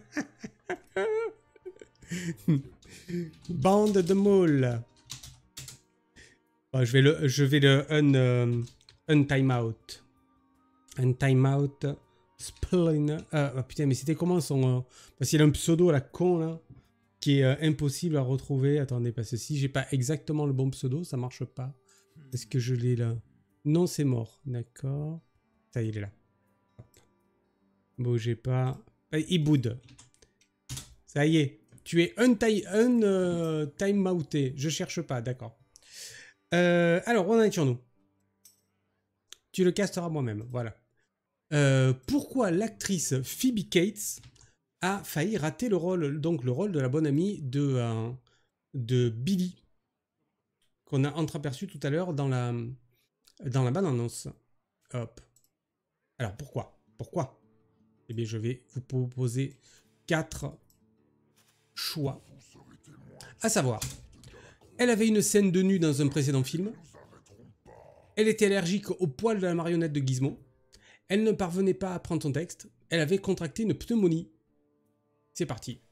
Bande de moules. Bon, je vais le un time out. Un time out. Spleen. Ah putain, mais c'était comment son... parce qu'il a un pseudo à la con là. Qui est impossible à retrouver. Attendez, parce que si j'ai pas exactement le bon pseudo, ça marche pas. Est-ce que je l'ai là? Non, c'est mort. D'accord. Ça y est, il est là. Bougez pas. Il boude. Ça y est. Tu es un time outé. Je cherche pas, d'accord. Alors, on en est sur nous. Tu le casteras moi-même, voilà. Pourquoi l'actrice Phoebe Cates a failli rater le rôle, donc le rôle de la bonne amie de Billy, qu'on a entreaperçu tout à l'heure dans la bande-annonce. Hop. Alors, pourquoi? Eh bien, je vais vous proposer 4 choix. À savoir, elle avait une scène de nu dans un précédent film. Elle était allergique au poil de la marionnette de Gizmo. Elle ne parvenait pas à apprendre son texte. Elle avait contracté une pneumonie. C'est parti.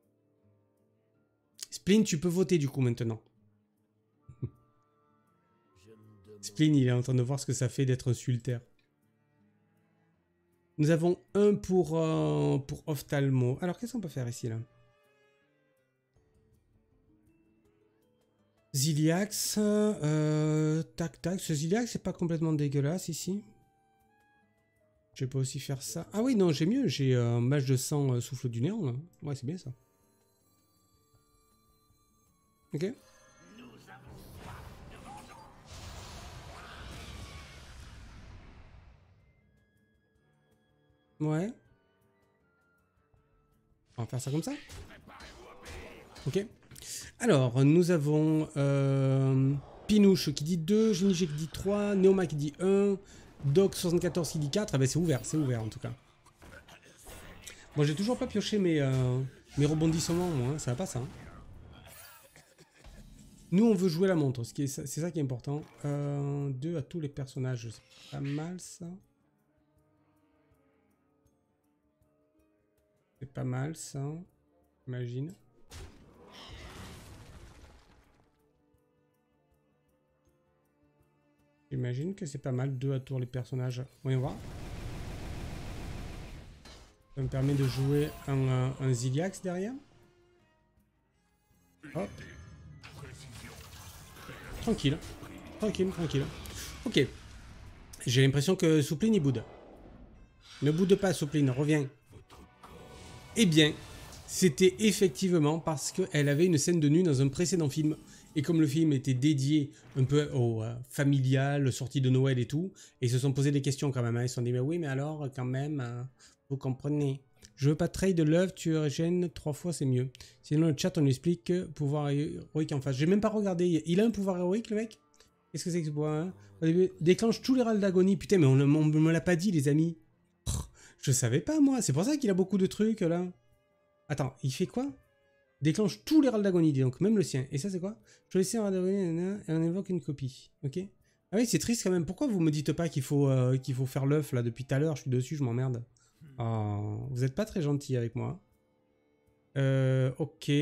Spleen, tu peux voter du coup maintenant. Spleen, il est en train de voir ce que ça fait d'être un sultaire. Nous avons un pour Ophtalmo. Alors, qu'est-ce qu'on peut faire ici, là? Ziliax. Tac. Ce Ziliax, c'est pas complètement dégueulasse, ici. Je peux aussi faire ça. Ah oui, non, j'ai mieux. J'ai un mage de sang souffle du néant, là. Ouais, c'est bien, ça. Ok. Ouais. On va faire ça comme ça. Ok. Alors, nous avons Pinouche qui dit 2, Genigé qui dit 3, Neoma qui dit 1, Doc74 qui dit 4. Ah ben c'est ouvert en tout cas. Bon, j'ai toujours pas pioché mes rebondissements, moi, hein, ça va pas ça. Hein. Nous, on veut jouer la montre, c'est ça qui est important. 2 à tous les personnages, c'est pas mal ça. C'est pas mal ça, j'imagine. J'imagine que c'est pas mal, 2 à tour les personnages. Voyons voir. Ça me permet de jouer un Ziliax derrière. Hop. Tranquille. Tranquille. Ok. J'ai l'impression que Soupline il boude. Ne boude pas Soupline, reviens. Eh bien, c'était effectivement parce qu'elle avait une scène de nu dans un précédent film. Et comme le film était dédié un peu au familial, sortie de Noël et tout, et ils se sont posé des questions quand même. Hein. Ils se sont dit, mais oui, mais alors, quand même, vous comprenez. Je veux pas trade l'œuvre, tu régènes 3 fois, c'est mieux. Sinon, le chat, on lui explique que pouvoir héroïque en face. J'ai même pas regardé. Il a un pouvoir héroïque, le mec? Qu'est-ce que c'est que ce pouvoir hein? Au début, déclenche tous les râles d'agonie. Putain, mais on me l'a pas dit, les amis. Je savais pas, moi. C'est pour ça qu'il a beaucoup de trucs, là. Attends, il fait quoi? Déclenche tous les râles d'agonie, donc même le sien. Et ça, c'est quoi? Je vais laisser un râle d'agonie et on évoque une copie. Ok. Ah oui, c'est triste quand même. Pourquoi vous me dites pas qu'il faut faire l'œuf là depuis tout à l'heure? Je suis dessus, je m'emmerde. Oh, vous êtes pas très gentil avec moi. Ok.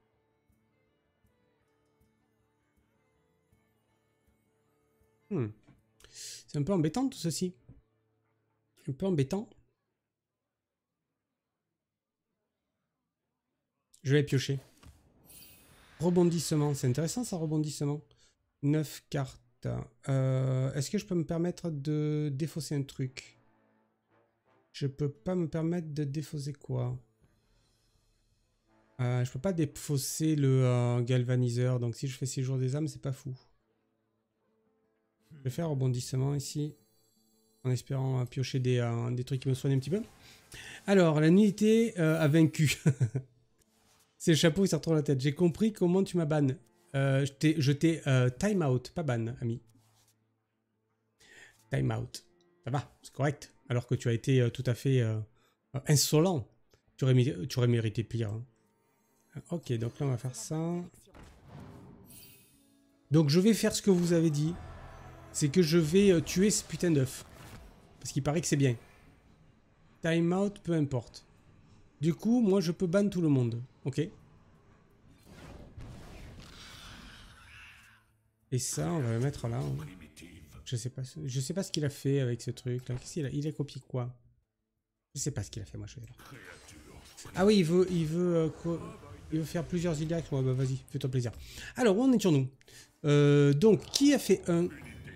C'est un peu embêtant tout ceci. Un peu embêtant. Je vais piocher. Rebondissement. C'est intéressant ça, rebondissement. 9 cartes. Est-ce que je peux me permettre de défausser un truc? Je peux pas me permettre de défausser quoi? Je peux pas défausser le galvaniseur. Donc si je fais séjour des âmes, c'est pas fou. Je vais faire rebondissement ici. En espérant piocher des trucs qui me soignent un petit peu. Alors, la nullité a vaincu. C'est le chapeau qui s'est retrouvé la tête. J'ai compris comment tu m'as ban. Je t'ai time out, pas ban, ami. Time out. Ça va, c'est correct. Alors que tu as été tout à fait insolent. Tu aurais mérité pire. Hein. Ok, donc là on va faire ça. Donc je vais faire ce que vous avez dit. C'est que je vais tuer ce putain d'œuf. Parce qu'il paraît que c'est bien. Time out, peu importe. Du coup, moi je peux ban tout le monde. Ok. Et ça, on va le mettre là. Hein. Je sais pas ce qu'il a fait avec ce truc là. Qu'est-ce qu'il a? Il a copié quoi? Je sais pas ce qu'il a fait, moi je sais pas. Ah oui, il veut faire plusieurs Iliacs. Ouais, bah vas-y, fais-toi plaisir. Alors, où en étions-nous? Donc, qui a fait un?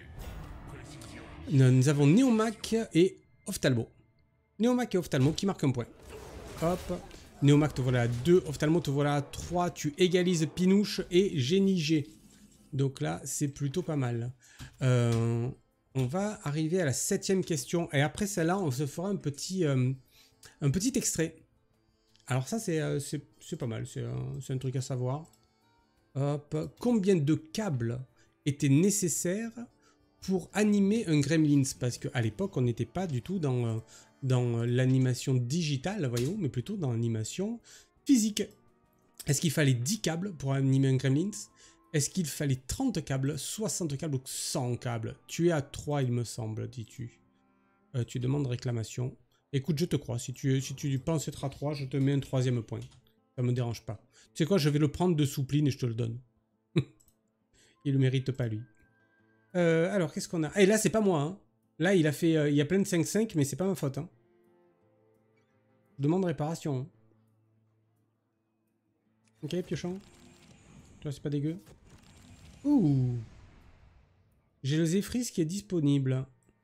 Nous avons Néomac et Ophthalmo. Néomac et Ophthalmo qui marquent un point. Hop. Néomac te voilà à 2, Ophthalmo te voilà à 3. Tu égalises Pinouche et Génie G. Donc là, c'est plutôt pas mal. On va arriver à la 7e question. Et après celle-là, on se fera un petit extrait. Alors ça, c'est pas mal. C'est un truc à savoir. Hop. Combien de câbles étaient nécessaires pour animer un Gremlins? Parce qu'à l'époque, on n'était pas du tout dans l'animation digitale, voyez-vous, mais plutôt dans l'animation physique. Est-ce qu'il fallait 10 câbles pour animer un Gremlins? Est-ce qu'il fallait 30 câbles, 60 câbles ou 100 câbles? Tu es à 3, il me semble, dis-tu. Tu demandes réclamation. Écoute, je te crois. Si tu penses être à 3, je te mets un 3e point. Ça me dérange pas. Tu sais quoi, je vais le prendre de soupline et je te le donne. Il le mérite pas, lui. Alors, qu'est-ce qu'on a? Et là, c'est pas moi. Hein. Là, il y a plein de 5-5, mais c'est pas ma faute. Hein. Je demande réparation. Hein. Ok, piochon. Toi, c'est pas dégueu. Ouh. J'ai le Zephrys qui est disponible.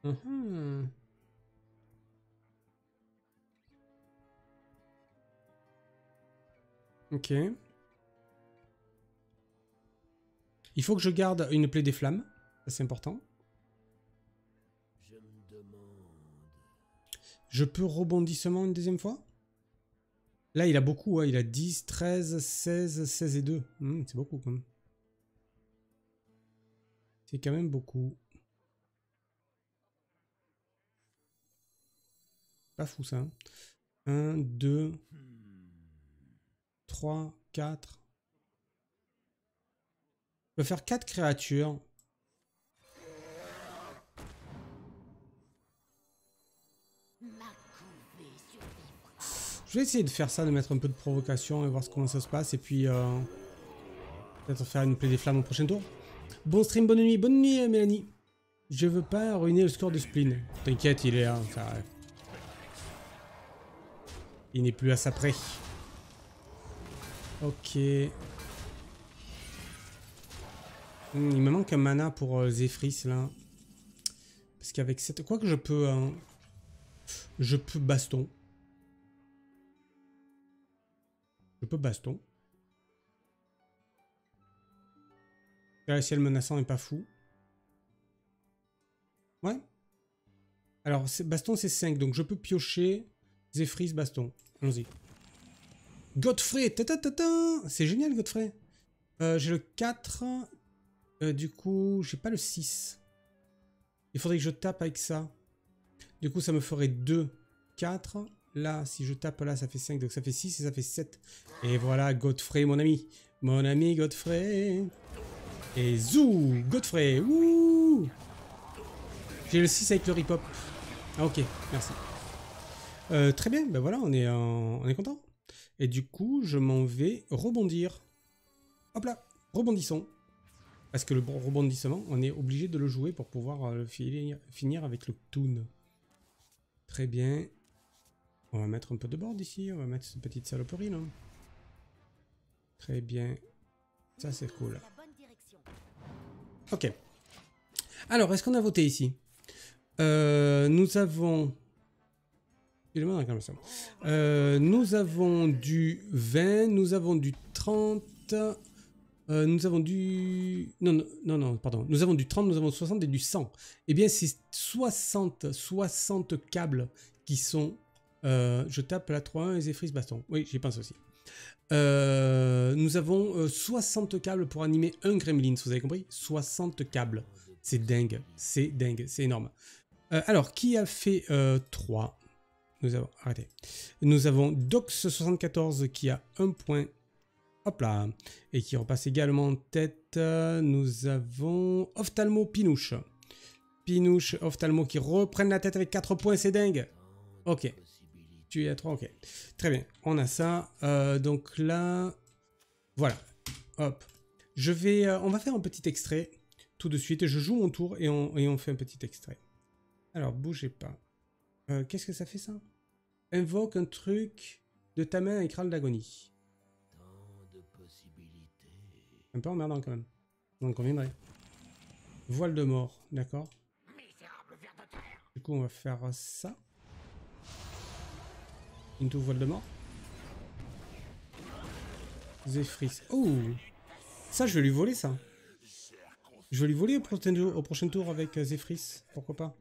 Ok. Il faut que je garde une plaie des flammes. Ça, c'est important. Je peux rebondissement une deuxième fois? Là, il a beaucoup. Hein. Il a 10, 13, 16, 16 et 2. C'est beaucoup quand même. C'est quand même beaucoup. Pas fou ça. 1, 2, 3, 4. Je peux faire 4 créatures. Je vais essayer de faire ça, de mettre un peu de provocation et voir comment ça se passe. Et puis, peut-être faire une plaie des flammes au prochain tour. Bon stream, bonne nuit. Bonne nuit, Mélanie. Je veux pas ruiner le score de Spleen. T'inquiète, il est là. Ça arrive. Il n'est plus à sa près. Ok. Il me manque un mana pour Zephrys, là. Parce qu'avec cette... Quoi que je peux... Je peux baston. Je peux baston. Là, ciel menaçant n'est pas fou. Ouais. Alors, baston, c'est 5. Donc, je peux piocher Zephrys, baston. Allons-y. Godfrey. C'est génial, Godfrey. J'ai le 4. Du coup, j'ai pas le 6. Il faudrait que je tape avec ça. Du coup, ça me ferait 2, 4. là, si je tape là, ça fait 5, donc ça fait 6 et ça fait 7. Et voilà, Godfrey, mon ami. Mon ami Godfrey. Et zou, Godfrey. Wouh. J'ai le 6 avec le rip-hop. Ah, ok, merci. Très bien, ben voilà, on est content. Et du coup, je m'en vais rebondir. Hop là, rebondissons. Parce que le rebondissement, on est obligé de le jouer pour pouvoir le finir avec le toon. Très bien. On va mettre un peu de board ici. On va mettre cette petite saloperie là. Très bien. Ça c'est cool. Ok. Alors, est-ce qu'on a voté ici? Nous avons... nous avons du 20, nous avons du 30... nous avons du... Non, pardon. Nous avons du 30, nous avons 60 et du 100. Eh bien, c'est 60 câbles qui sont... je tape la 3-1 et Zephrys baston. Oui, j'y pense aussi. Nous avons 60 câbles pour animer un Gremlins, vous avez compris? 60 câbles. C'est dingue, c'est énorme. Alors, qui a fait 3? Nous avons... Arrêtez. Nous avons Dox74 qui a 1 point... Hop là. Et qui repasse également en tête. Nous avons Ophthalmo Pinouche. Pinouche, Ophthalmo qui reprennent la tête avec 4 points. C'est dingue. Ok. Tu es à 3. Ok. Très bien. On a ça. Donc là... Voilà. Hop. Je vais... on va faire un petit extrait. Tout de suite. Je joue mon tour et on fait un petit extrait. Alors, bougez pas. Qu'est-ce que ça fait ça? Invoque un truc de ta main avec râle d'agonie. Un peu emmerdant quand même. On en conviendrait. Voile de mort, d'accord. Du coup, on va faire ça. Into voile de mort. Zephrys. Oh! Ça, je vais lui voler ça. Je vais lui voler au prochain tour avec Zephrys. Pourquoi pas?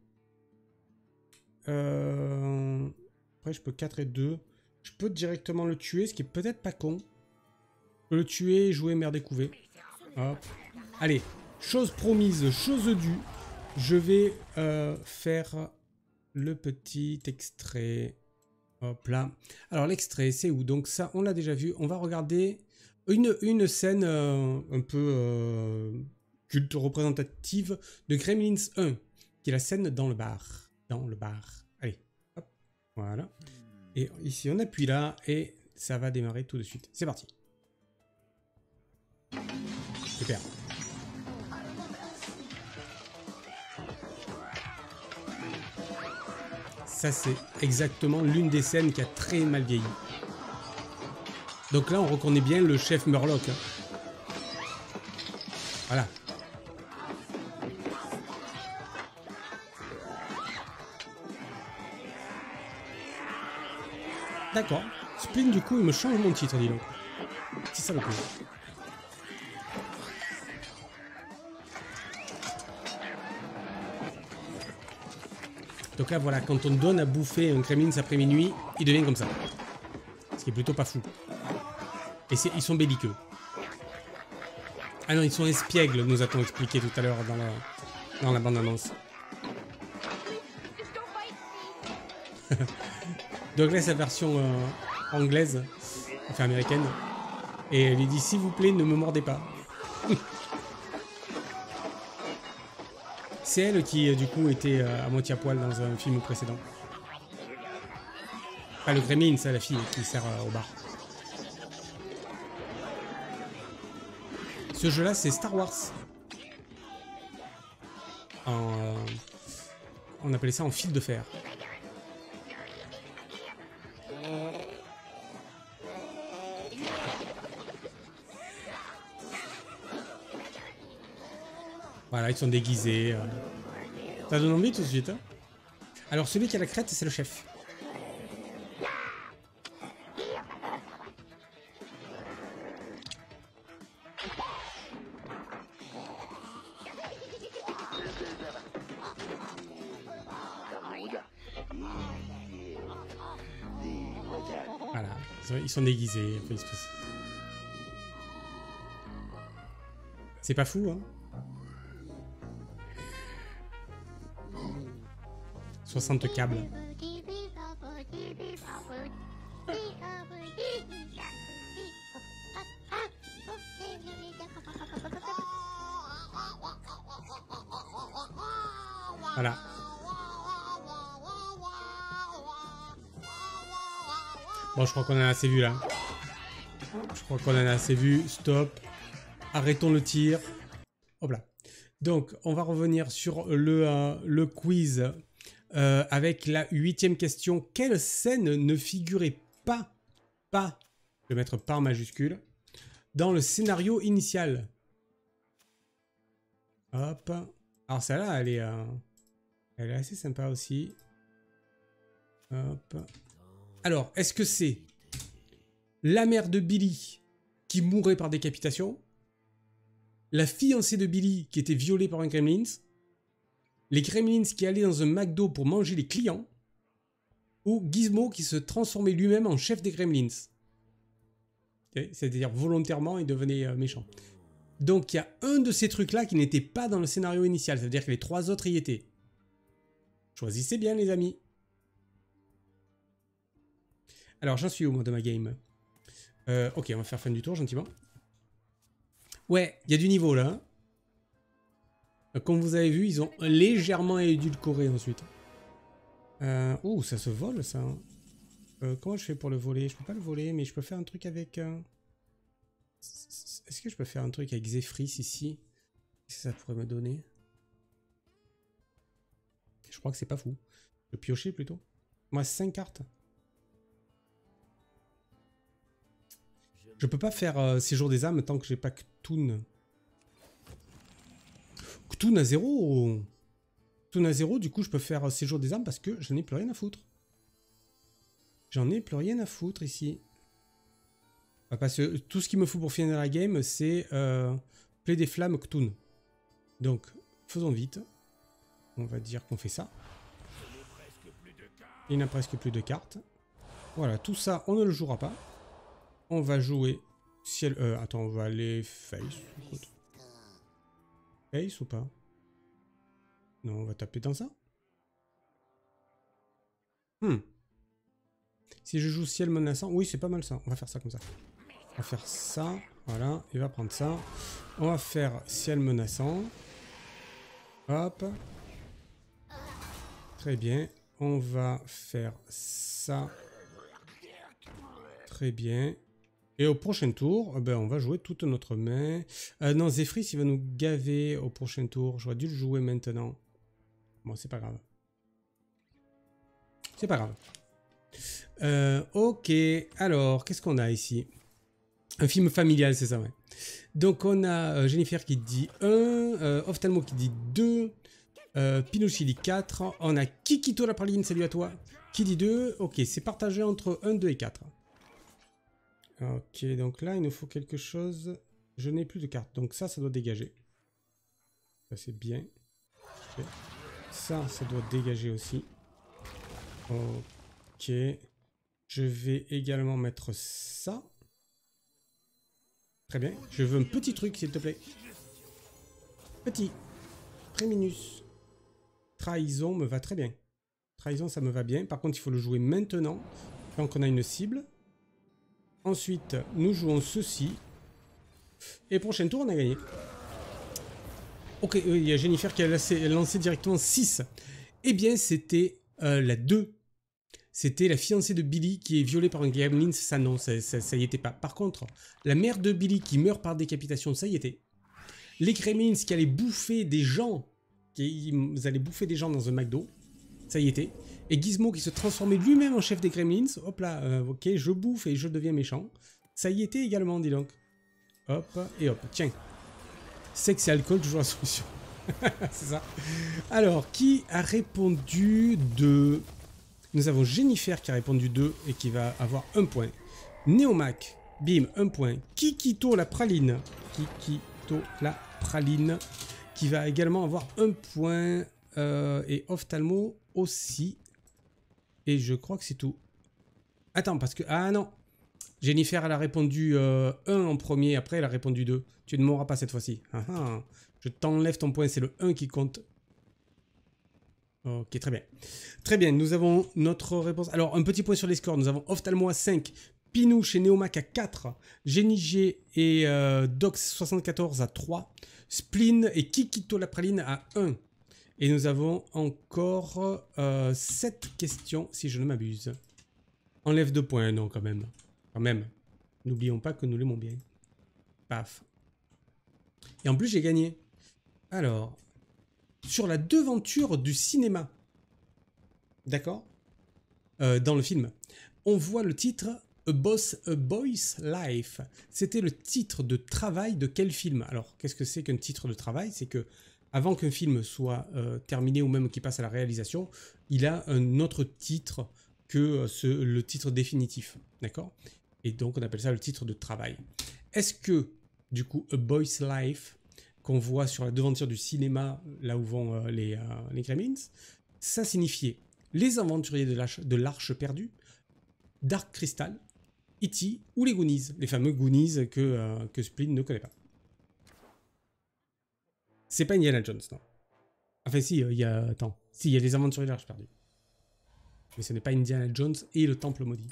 Après, je peux 4 et 2. Je peux directement le tuer, ce qui est peut-être pas con. Je peux le tuer et jouer merde découvert. Hop. Allez, chose promise, chose due. Je vais faire le petit extrait. Hop là. Alors l'extrait, c'est où? Donc ça, on l'a déjà vu. On va regarder une scène un peu culte représentative de Gremlins 1, qui est la scène dans le bar. Dans le bar. Allez, hop, voilà. Et ici, on appuie là et ça va démarrer tout de suite. C'est parti. Super. Ça, c'est exactement l'une des scènes qui a très mal vieilli. Donc là, on reconnaît bien le chef Murloc. Hein. Voilà. D'accord. Spline, du coup, il me change mon titre, dis donc. C'est ça le coup. Donc là, voilà, quand on donne à bouffer un Gremlins après minuit, il devient comme ça. Ce qui est plutôt pas fou. Et ils sont belliqueux. Ah non, ils sont espiègles, nous a-t-on expliqué tout à l'heure dans la bande-annonce. Donc là, c'est la version anglaise, enfin américaine. Et elle lui dit, s'il vous plaît, ne me mordez pas. C'est elle qui, du coup, était à moitié à poil dans un film précédent. Pas le Gremlin, c'est la fille qui sert au bar. Ce jeu-là, c'est Star Wars. On appelait ça en fil de fer. Voilà, ils sont déguisés. Ça donne envie tout de suite. Hein. Alors, celui qui a la crête, c'est le chef. Voilà, ils sont déguisés. C'est pas fou, hein? 60 câbles. Voilà. Bon, je crois qu'on en a assez vu là. Je crois qu'on en a assez vu. Stop. Arrêtons le tir. Hop là. Donc, on va revenir sur le quiz avec la 8e question. Quelle scène ne figurait pas, je vais mettre par majuscule, dans le scénario initial? Hop. Alors celle-là, elle est assez sympa aussi. Hop. Alors, est-ce que c'est la mère de Billy qui mourait par décapitation? La fiancée de Billy qui était violée par un gremlins? Les gremlins qui allaient dans un McDo pour manger les clients? Ou Gizmo qui se transformait lui-même en chef des gremlins? Okay, c'est-à-dire volontairement il devenait méchant. Donc il y a un de ces trucs-là qui n'était pas dans le scénario initial, ça veut dire que les 3 autres y étaient. Choisissez bien les amis. Alors j'en suis où moi de ma game? Ok, on va faire fin du tour gentiment. Ouais, il y a du niveau là. Comme vous avez vu, ils ont légèrement édulcoré ensuite. Oh, ça se vole ça. Comment je fais pour le voler? Je peux pas le voler, mais je peux faire un truc avec... Est-ce que je peux faire un truc avec Zephyr ici? Qu'est-ce que ça pourrait me donner? Je crois que c'est pas fou. Je peux piocher plutôt. Moi, 5 cartes. Je peux pas faire Séjour des âmes tant que j'ai pas Cthulhu. Cthulhu à 0. Cthulhu à 0, du coup je peux faire Séjour des âmes parce que j'en ai plus rien à foutre. J'en ai plus rien à foutre ici. Parce que tout ce qu'il me faut pour finir la game, c'est Plaie des flammes Cthulhu. Donc, faisons vite. On va dire qu'on fait ça. Il n'a presque plus de cartes. Voilà, tout ça, on ne le jouera pas. On va jouer ciel... attends, on va aller face. Face ou pas? Non, on va taper dans ça. Si je joue ciel menaçant... Oui, c'est pas mal ça. On va faire ça comme ça. On va faire ça. Voilà, il va prendre ça. On va faire ciel menaçant. Hop. Très bien. On va faire ça. Très bien. Et au prochain tour, ben on va jouer toute notre main. Non, Zephyr, il va nous gaver au prochain tour. J'aurais dû le jouer maintenant. Bon, c'est pas grave. C'est pas grave. Ok, alors, qu'est-ce qu'on a ici? Un film familial, c'est ça, ouais. Donc, on a Jennifer qui dit 1, Ophthalmo qui dit 2, Pinochet dit 4, on a Kikito la praline, salut à toi, qui dit 2. Ok, c'est partagé entre 1, 2 et 4. Ok, donc là, il nous faut quelque chose. Je n'ai plus de cartes, donc ça doit dégager. Ça, c'est bien. Okay. Ça doit dégager aussi. Ok. Je vais également mettre ça. Très bien. Je veux un petit truc, s'il te plaît. Petit. Préminus. Trahison me va très bien. Trahison, ça me va bien. Par contre, il faut le jouer maintenant. Tant qu'on a une cible. Ensuite, nous jouons ceci. Et prochain tour, on a gagné. Ok, il y a Jennifer qui a lancé directement 6. Eh bien, c'était la 2. C'était la fiancée de Billy qui est violée par un gremlin. Ça, non, ça y était pas. Par contre, la mère de Billy qui meurt par décapitation, ça y était. Les gremlins qui allaient bouffer des gens. Ils allaient bouffer des gens dans un McDo. Ça y était. Et Gizmo qui se transformait lui-même en chef des gremlins. Hop là, ok, je bouffe et je deviens méchant. Ça y était également, dis donc. Hop, et hop, tiens. Sexe et alcool, toujours la solution. C'est ça. Alors, qui a répondu 2? Nous avons Jennifer qui a répondu 2 et qui va avoir 1 point. Neomac, bim, 1 point. Kikito la praline. Kikito la praline. Qui va également avoir 1 point. Et Ophthalmo aussi. Et je crois que c'est tout. Attends, parce que... Ah non. Jennifer, elle a répondu 1 en premier. Après, elle a répondu 2. Tu ne m'auras pas cette fois-ci. Je t'enlève ton point. C'est le 1 qui compte. Ok, très bien. Très bien, nous avons notre réponse. Alors, un petit point sur les scores. Nous avons Ophthalmo à 5. Pinou chez Neomac à 4. Genigé et Dox74 à 3. Spleen et Kikito la praline à 1. Et nous avons encore 7 questions, si je ne m'abuse. Enlève 2 points, non, quand même. Quand même. N'oublions pas que nous l'aimons bien. Paf. Et en plus, j'ai gagné. Alors, sur la devanture du cinéma. D'accord, dans le film. On voit le titre A Boy's Life. C'était le titre de travail de quel film? Alors, qu'est-ce que c'est qu'un titre de travail? C'est que avant qu'un film soit terminé ou même qu'il passe à la réalisation, il a un autre titre que le titre définitif. D'accord? Et donc, on appelle ça le titre de travail. Est-ce que, du coup, A Boy's Life, qu'on voit sur la devanture du cinéma, là où vont les Gremlins, ça signifiait Les Aventuriers de l'Arche perdue, Dark Crystal, E.T. ou les Goonies, les fameux Goonies que Spleen ne connaît pas. C'est pas Indiana Jones, non. Enfin si, il y a... Attends. Si, il y a les Aventuriers de l'Arche perdue. Mais ce n'est pas Indiana Jones et le Temple maudit.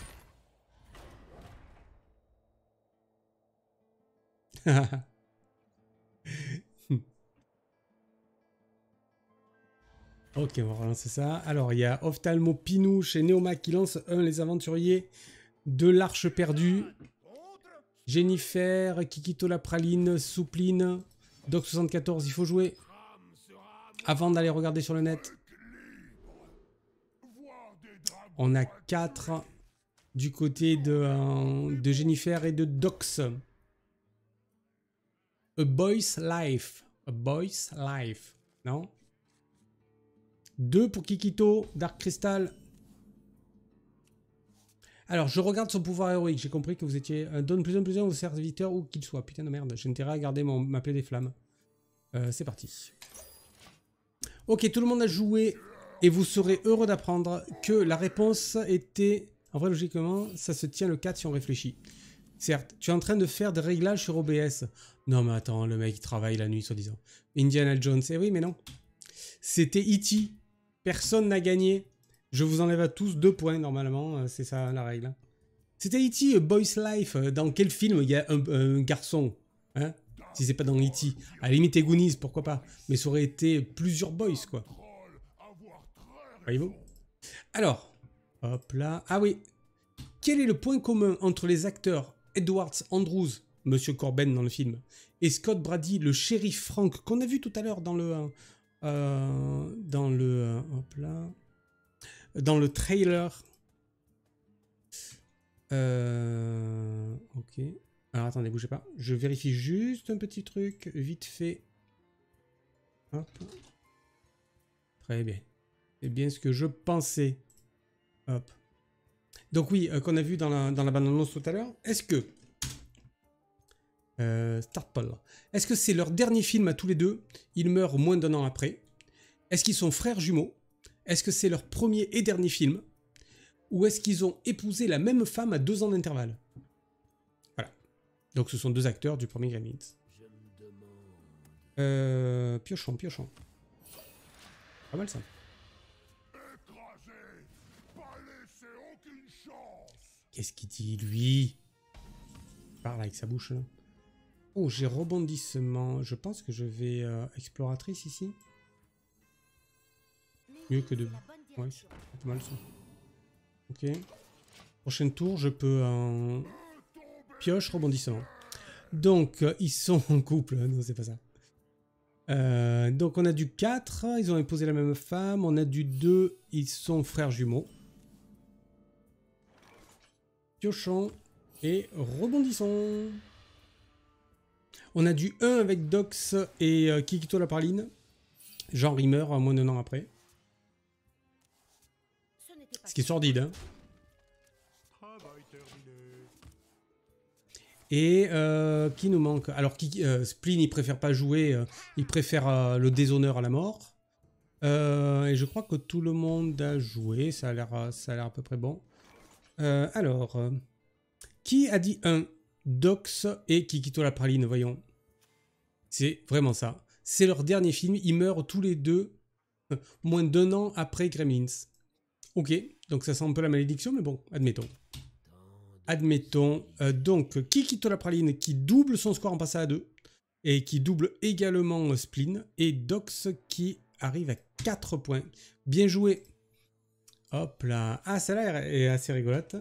Ok, on va relancer ça. Alors, il y a Ophthalmo Pinouche et Neoma qui lancent les Aventuriers de l'Arche perdue. Jennifer, Kikito la Praline, Soupline, Doc74, il faut jouer. Avant d'aller regarder sur le net. On a 4 du côté de Jennifer et de Dox. A Boy's Life. A Boy's Life. Non? 2 pour Kikito, Dark Crystal. Alors, je regarde son pouvoir héroïque. J'ai compris que vous étiez... donne plus 1 aux serviteurs où qu'ils soient. Putain de merde, j'ai intérêt à garder ma plaie des flammes. C'est parti. Ok, tout le monde a joué. Et vous serez heureux d'apprendre que la réponse était... En vrai, logiquement, ça se tient le 4 si on réfléchit. Certes, tu es en train de faire des réglages sur OBS. Non, mais attends, le mec, il travaille la nuit, soi-disant. Indiana Jones. Eh oui, mais non. C'était E.T. Personne n'a gagné. Je vous enlève à tous 2 points, normalement. C'est ça, la règle. C'était E.T. A Boy's Life. Dans quel film il y a un garçon, hein? Si c'est pas dans E.T. À la limite, Goonies, pourquoi pas. Mais ça aurait été plusieurs boys, quoi. Voyez-vous? Alors, hop là. Ah oui. Quel est le point commun entre les acteurs Edward Andrews, Monsieur Corben dans le film, et Scott Brady, le shérif Frank, qu'on a vu tout à l'heure dans le... hop là. Dans le trailer. Ok. Alors attendez, bougez pas. Je vérifie juste un petit truc, vite fait. Hop. Très bien. C'est bien ce que je pensais. Hop. Donc oui, qu'on a vu dans la bande-annonce tout à l'heure. Est-ce que... Start Paul. Est-ce que c'est leur dernier film à tous les deux? Ils meurent moins d'1 an après. Est-ce qu'ils sont frères jumeaux? Est-ce que c'est leur premier et dernier film? Ou est-ce qu'ils ont épousé la même femme à 2 ans d'intervalle? Voilà. Donc ce sont 2 acteurs du premier Gremlins. Piochons, piochons. Pas mal ça. Qu'est-ce qu'il dit lui? Il parle avec sa bouche là. Oh, j'ai rebondissement. Je pense que je vais exploratrice ici. Mieux que de... Ouais, c'est pas mal ça. Ok. Prochain tour, je peux en... Pioche, rebondissement. Donc, ils sont en couple. Non, c'est pas ça. Donc, on a du 4. Ils ont épousé la même femme. On a du 2. Ils sont frères jumeaux. Piochons. Et rebondissons. On a du 1 avec Dox et Kikito la Praline. Genre, il meurt moins d'1 an après. Ce qui est sordide, hein. Et qui nous manque? Alors, Spleen, il préfère pas jouer. Il préfère le déshonneur à la mort. Et je crois que tout le monde a joué. Ça a l'air à peu près bon. Alors, qui a dit 1? Dox et Kikito la Praline, voyons. C'est vraiment ça. C'est leur dernier film. Ils meurent tous les deux moins d'1 an après Gremlins. Ok, donc ça sent un peu la malédiction, mais bon, admettons. Admettons. Donc, Kikito la Praline qui double son score en passant à 2. Et qui double également Spleen. Et Dox qui arrive à 4 points. Bien joué. Hop là. Ah, celle-là est assez rigolote.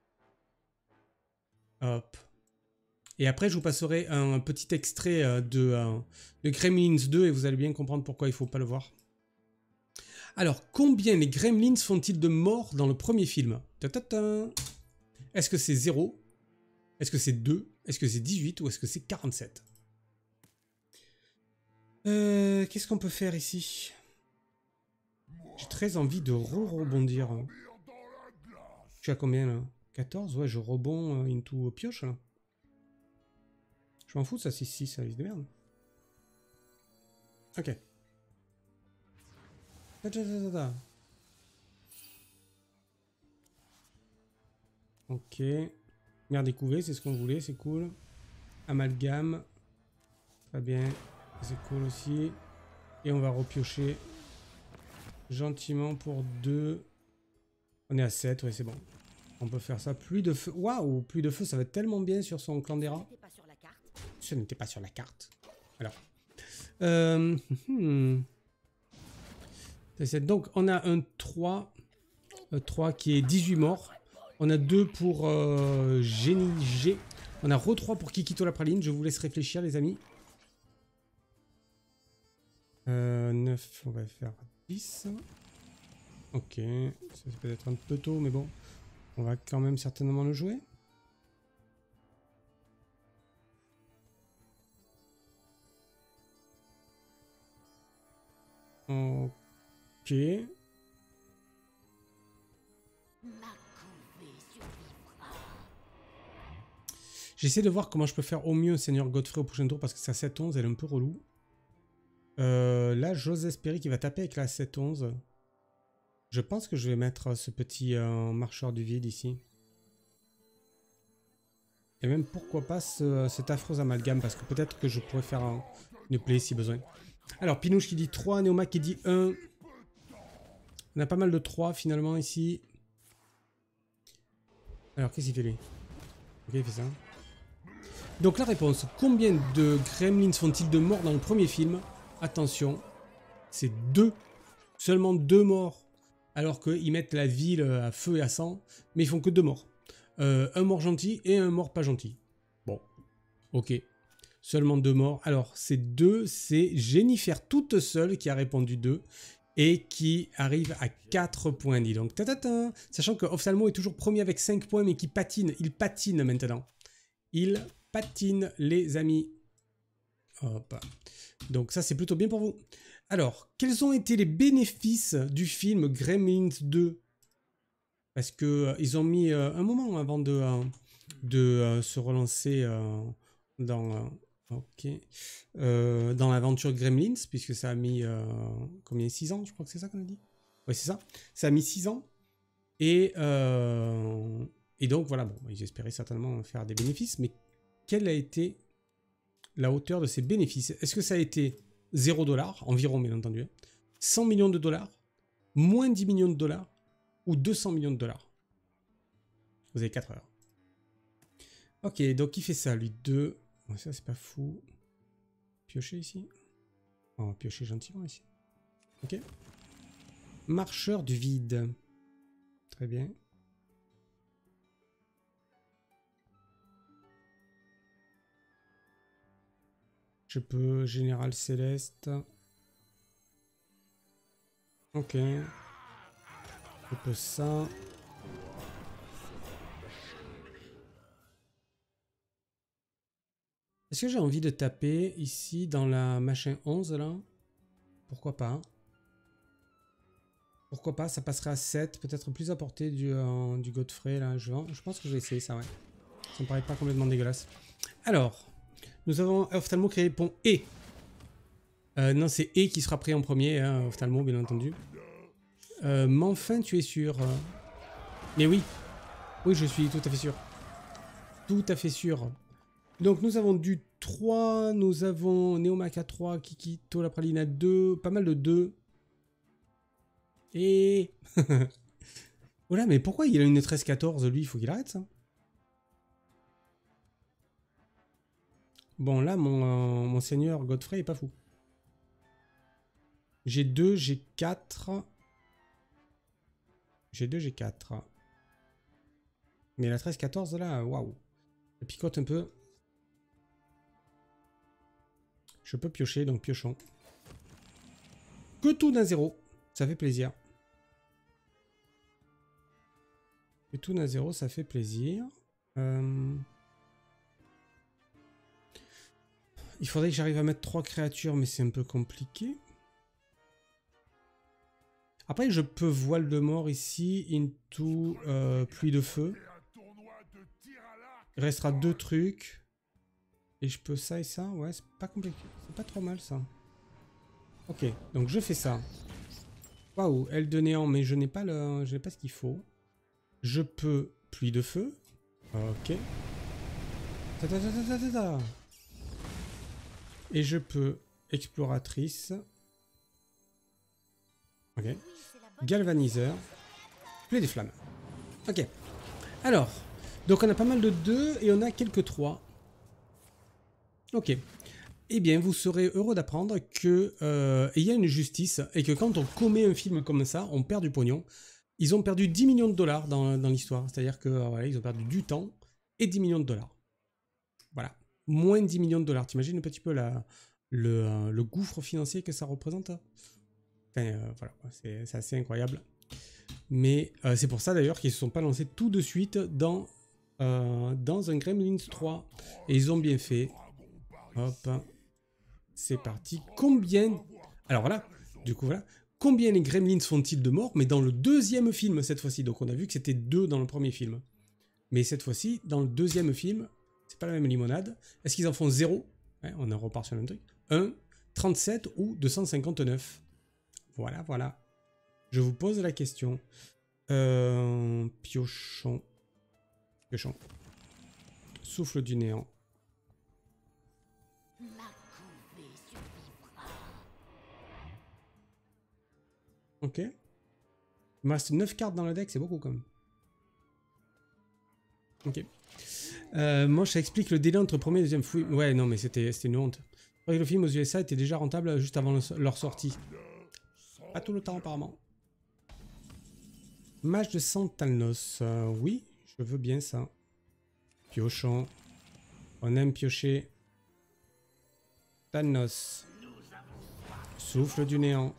Hop. Et après, je vous passerai un petit extrait de Gremlins 2 et vous allez bien comprendre pourquoi il ne faut pas le voir. Alors, combien les Gremlins font-ils de morts dans le premier film? Est-ce que c'est 0? Est-ce que c'est 2? Est-ce que c'est 18 ou est-ce que c'est 47? Qu'est-ce qu'on peut faire ici? J'ai très envie de rebondir. Je suis à combien là? 14? Ouais, je rebond into pioche là. Je m'en fous, ça c'est 6, ça liste de merde. Ok. Ok. Merde découvert, c'est ce qu'on voulait, c'est cool. Amalgame. Très bien. C'est cool aussi. Et on va repiocher gentiment pour 2. On est à 7, ouais, c'est bon. On peut faire ça. Pluie de feu. Waouh, pluie de feu, ça va être tellement bien sur son clan des rats. Ce n'était pas sur la carte. Alors. Donc, on a un 3. 3 qui est 18 morts. On a 2 pour Génie G. On a re 3 pour Kikito la praline. Je vous laisse réfléchir, les amis. 9, on va faire 10. Ok, ça peut être un peu tôt, mais bon. On va quand même certainement le jouer. Ok. J'essaie de voir comment je peux faire au mieux Seigneur Godfrey au prochain tour parce que sa 7-11 elle est un peu relou. Là, j'ose espérer qu'il va taper avec la 7-11. Je pense que je vais mettre ce petit marcheur du vide ici. Et même pourquoi pas cet affreux amalgame parce que peut-être que je pourrais faire une play si besoin. Alors, Pinouche qui dit 3, Neoma qui dit 1. On a pas mal de 3 finalement ici. Alors, qu'est-ce qu'il fait lui? Ok, il fait ça. Donc la réponse, combien de Gremlins font-ils de morts dans le premier film? Attention, c'est 2. Seulement 2 morts. Alors qu'ils mettent la ville à feu et à sang. Mais ils font que 2 morts. Un mort gentil et un mort pas gentil. Bon, ok. Seulement 2 morts. Alors, c'est 2. C'est Jennifer toute seule qui a répondu 2. Et qui arrive à 4 points, dis donc. Sachant que Ophthalmo est toujours premier avec 5 points, mais qui patine. Il patine maintenant. Il patine, les amis. Hop. Donc ça, c'est plutôt bien pour vous. Alors, quels ont été les bénéfices du film Gremlins 2? Parce que ils ont mis un moment avant de se relancer dans l'aventure Gremlins, puisque ça a mis combien, 6 ans, je crois que c'est ça qu'on a dit. Oui, c'est ça. Ça a mis 6 ans. Et donc voilà, bon, ils espéraient certainement faire des bénéfices, mais quelle a été la hauteur de ces bénéfices? Est-ce que ça a été 0 $, environ bien entendu, 100 millions de dollars, moins 10 millions de dollars, ou 200 millions de dollars? Vous avez 4 heures. Ok, donc il fait ça, lui, 2. Bon, ça, c'est pas fou. Piocher ici. On va piocher gentiment ici. Ok. Marcheur du vide. Très bien. Je peux Général Céleste. Ok. Je peux ça. Est-ce que j'ai envie de taper ici dans la machin 11 là? Pourquoi pas? Pourquoi pas? Ça passerait à 7. Peut-être plus à portée du Godfrey là. Je pense que je vais essayer ça, ouais. Ça me paraît pas complètement dégueulasse. Alors, nous avons Ophthalmo qui répond E. Non, c'est E qui sera pris en premier, hein, Ophthalmo, bien entendu. Mais enfin, tu es sûr? Mais oui. Oui, je suis tout à fait sûr. Tout à fait sûr. Donc, nous avons du 3. Nous avons Neomaka 3, Kikito la praline à 2. Pas mal de 2. Et... Voilà, mais pourquoi il a une 13-14, lui? Il faut qu'il arrête ça. Bon, là, mon seigneur Godfrey est pas fou. J'ai 2, j'ai 4. J'ai 2, j'ai 4. Mais la 13-14 là, waouh. Je picote un peu. Je peux piocher, donc piochons. Que tout d'un 0. Ça fait plaisir. Que tout d'un 0, ça fait plaisir. Il faudrait que j'arrive à mettre 3 créatures, mais c'est un peu compliqué. Après, je peux voile de mort ici, into pluie de feu. Il restera 2 trucs. Et je peux ça et ça. Ouais, c'est pas compliqué. C'est pas trop mal ça. Ok, donc je fais ça. Waouh, aile de néant, mais je n'ai pas ce qu'il faut. Je peux pluie de feu. Ok. Et je peux exploratrice. Ok. Galvaniseur. Plaie des flammes. Ok. Alors, donc on a pas mal de 2 et on a quelques 3. Ok. Eh bien, vous serez heureux d'apprendre que il y a une justice et que quand on commet un film comme ça, on perd du pognon. Ils ont perdu 10 millions de dollars dans l'histoire. C'est-à-dire que voilà, ils ont perdu du temps et 10 millions de dollars. Voilà. Moins 10 millions de dollars. T'imagines un petit peu le gouffre financier que ça représente? Enfin, voilà, c'est assez incroyable. Mais c'est pour ça d'ailleurs qu'ils ne se sont pas lancés tout de suite dans un Gremlins 3. Et ils ont bien fait. Hop. C'est parti. Combien... Alors voilà. Du coup, voilà. Combien les Gremlins font-ils de morts? Mais dans le deuxième film, cette fois-ci. Donc on a vu que c'était 2 dans le premier film. Mais cette fois-ci, dans le deuxième film, c'est pas la même limonade. Est-ce qu'ils en font 0? Ouais, on en repart sur le même truc. 1, 37 ou 259? Voilà, voilà. Je vous pose la question. Piochon. Piochon. Souffle du néant. Ok. Il me reste 9 cartes dans le deck, c'est beaucoup quand même. Ok. Moi, ça explique le délai entre premier et deuxième film. Ouais, non, mais c'était une honte. Je croyais que le film aux USA était déjà rentable juste avant leur sortie. Pas tout le temps, apparemment. Mage de Santalnos. Oui, je veux bien ça. Piochon. On aime piocher. Thanos. Souffle du néant.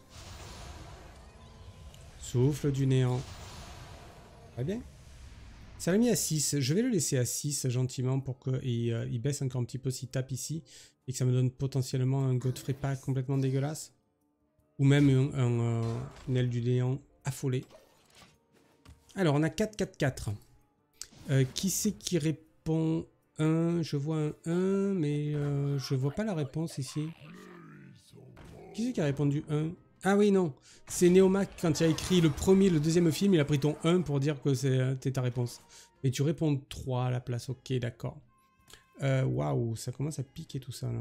Souffle du néant. Très bien. Ça l'a mis à 6. Je vais le laisser à 6 gentiment pour qu'il baisse encore un petit peu s'il tape ici. Et que ça me donne potentiellement un Godfrey pas complètement dégueulasse. Ou même une aile du néant affolée. Alors on a 4-4-4. Qui c'est qui répond 1? Je vois un 1 mais je vois pas la réponse ici. Qui c'est qui a répondu 1? Ah oui, non. C'est Neomac, quand il a écrit le premier, le deuxième film, il a pris ton 1 pour dire que c'était ta réponse. Et tu réponds 3 à la place. Ok, d'accord. Waouh, ça commence à piquer tout ça, là.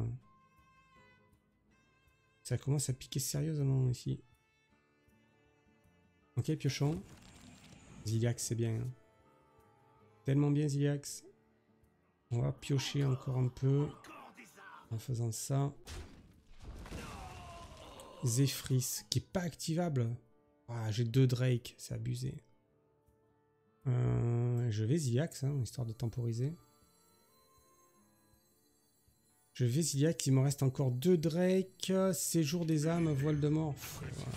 Ça commence à piquer sérieusement, ici. Ok, piochon. Ziliax, c'est bien. Hein. Tellement bien, Ziliax. On va piocher encore un peu. En faisant ça. Zephrys, qui est pas activable. Ah, j'ai 2 Drake, c'est abusé. Je vais Ziliax, hein, histoire de temporiser. Je vais Ziliax, il me reste encore 2 Drake. Séjour des âmes, voile de mort. Voilà.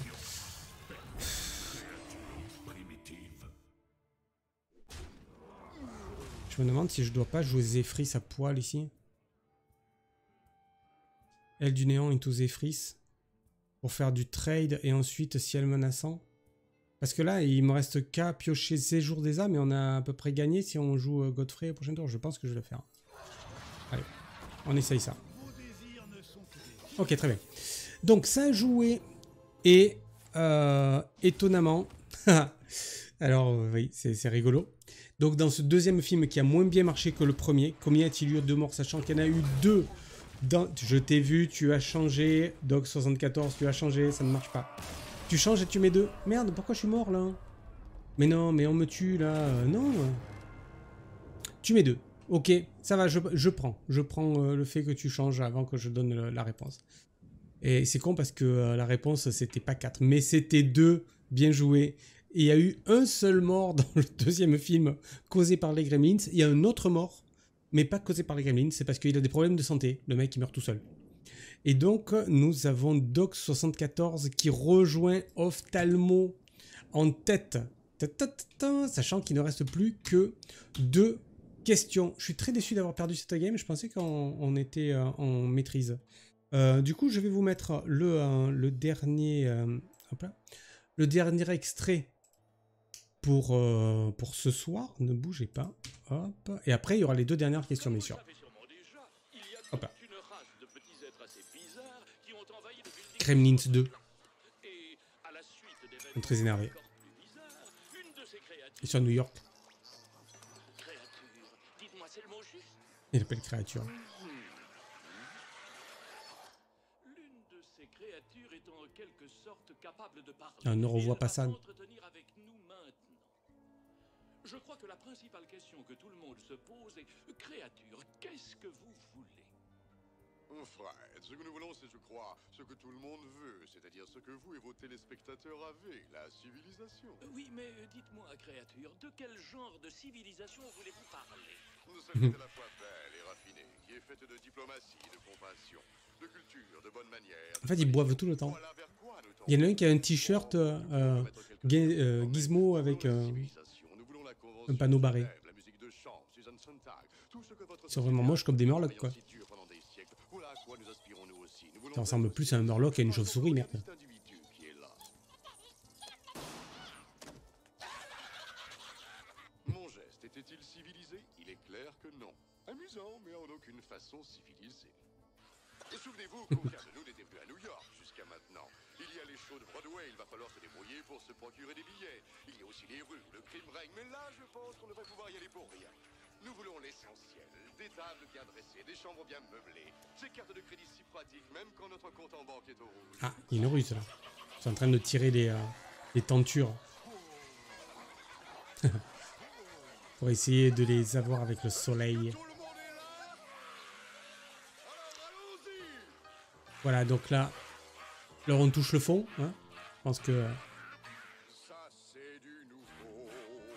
Je me demande si je dois pas jouer Zephrys à poil ici. Aile du néant into Zephrys. Pour faire du trade et ensuite ciel menaçant. Parce que là, il me reste qu'à piocher Séjour des âmes et on a à peu près gagné si on joue Godfrey au prochain tour. Je pense que je vais le faire. Allez, on essaye ça. Ok, très bien. Donc ça a joué et étonnamment... Alors oui, c'est rigolo. Donc dans ce deuxième film qui a moins bien marché que le premier, combien a-t-il eu de morts, sachant qu'il y en a eu 2 dans... Je t'ai vu, tu as changé, Doc74, tu as changé, ça ne marche pas. Tu changes et tu mets 2. Merde, pourquoi je suis mort là? Mais non, mais on me tue là, non. Tu mets 2. Ok, ça va, je prends. Je prends le fait que tu changes avant que je donne la réponse. Et c'est con parce que la réponse, c'était pas 4, mais c'était 2. Bien joué. Et il y a eu un seul mort dans le deuxième film causé par les Gremlins. Il y a un autre mort, mais pas causé par les Gremlins. C'est parce qu'il a des problèmes de santé. Le mec, il meurt tout seul. Et donc, nous avons Doc74 qui rejoint Ophthalmo en tête. Sachant qu'il ne reste plus que 2 questions. Je suis très déçu d'avoir perdu cette game. Je pensais qu'on était en maîtrise. Du coup, je vais vous mettre le dernier... hop là. Le dernier extrait pour ce soir. Ne bougez pas. Hop. Et après, il y aura les 2 dernières questions, bien sûr. Hop là. Gremlins 2. Ils sont très énervés. Ils sont à New York. Il appelle créature. On ne revoit pas ça. Je crois que la principale question que tout le monde se pose est créature, qu'est-ce que vous voulez? Frère, ce que nous voulons, c'est, je crois, ce que tout le monde veut, c'est-à-dire ce que vous et vos téléspectateurs avez, la civilisation. Oui, mais dites-moi, créature, de quel genre de civilisation voulez-vous parler? Nous sommes à la fois belle et raffinée, qui est faite de diplomatie, de compassion, de culture, de bonne manière. En fait, ils boivent tout le temps. Il y en a un qui a un t-shirt Gizmo avec un panneau barré. Ils sont vraiment moches comme des Murlocs, quoi. Ça ressemble plus à un Murloc qu'à une chauve-souris, merde. Mon geste était-il civilisé? Il est clair que non. Amusant, mais en aucune façon civilisé. Et souvenez-vous qu'aucun de nous n'était venu à New York jusqu'à maintenant. Il y a les shows de Broadway, il va falloir se débrouiller pour se procurer des billets. Il y a aussi les rues où le crime règne, mais là, je pense qu'on devrait pouvoir y aller pour rien. Nous voulons l'essentiel, des tables bien dressées, des chambres bien meublées, ces cartes de crédit si pratiques, même quand notre compte en banque est au rouge. Ah, il y a une ruse là. Ils sont en train de tirer les tentures. Pour essayer de les avoir avec le soleil. Voilà, donc là, on touche le fond. Hein. Je pense que... Ça, c'est du nouveau.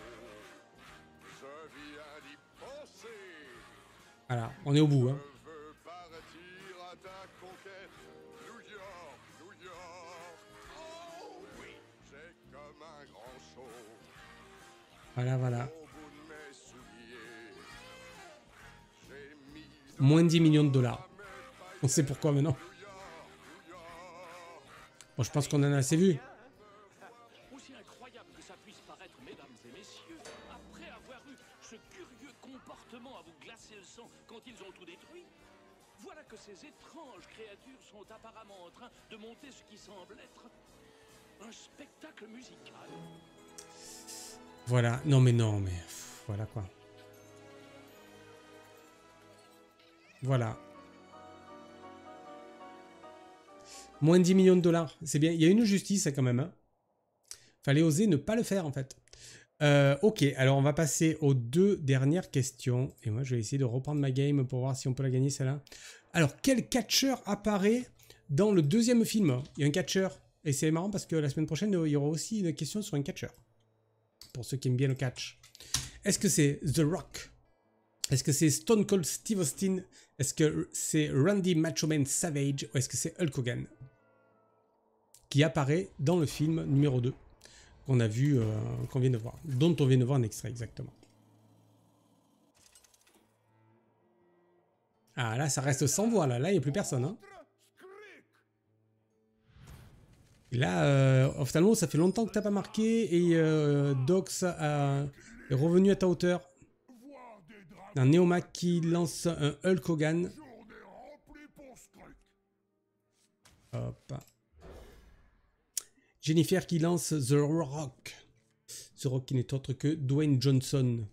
Je viens d'y penser. Voilà, on est au bout. Hein. Je veux partir à ta conquête. New York, New York. Oh oui, c'est comme un grand show. Voilà, voilà. Au bout de mes souliers, j'ai mis Moins 10 millions de dollars. On sait pourquoi maintenant. Bon, je pense qu'on en a assez vu. Aussi incroyable que ça puisse paraître, mesdames et messieurs, après avoir eu ce curieux comportement à vous glacer le sang quand ils ont tout détruit, voilà que ces étranges créatures sont apparemment en train de monter ce qui semble être un spectacle musical. Voilà, non mais voilà quoi. Voilà. Moins 10 millions de dollars, c'est bien. Il y a une justice quand même. Hein. Fallait oser ne pas le faire en fait. Ok, alors on va passer aux 2 dernières questions. Et moi je vais essayer de reprendre ma game pour voir si on peut la gagner celle-là. Alors, quel catcheur apparaît dans le 2e film? Il y a un catcheur. Et c'est marrant parce que la semaine prochaine, il y aura aussi une question sur un catcheur. Pour ceux qui aiment bien le catch. Est-ce que c'est The Rock? Est-ce que c'est Stone Cold Steve Austin? Est-ce que c'est Randy Macho Man Savage? Ou est-ce que c'est Hulk Hogan? Qui apparaît dans le film numéro 2. Qu'on a vu, qu'on vient de voir. Dont on vient de voir un extrait, exactement. Ah, là, ça reste sans voix, là. Là, il n'y a plus personne, hein. Et là, Ophthalmo, ça fait longtemps que t'as pas marqué. Et Dox est revenu à ta hauteur. Un Néomac qui lance un Hulk Hogan. Hop. Jennifer qui lance The Rock. The Rock qui n'est autre que Dwayne Johnson.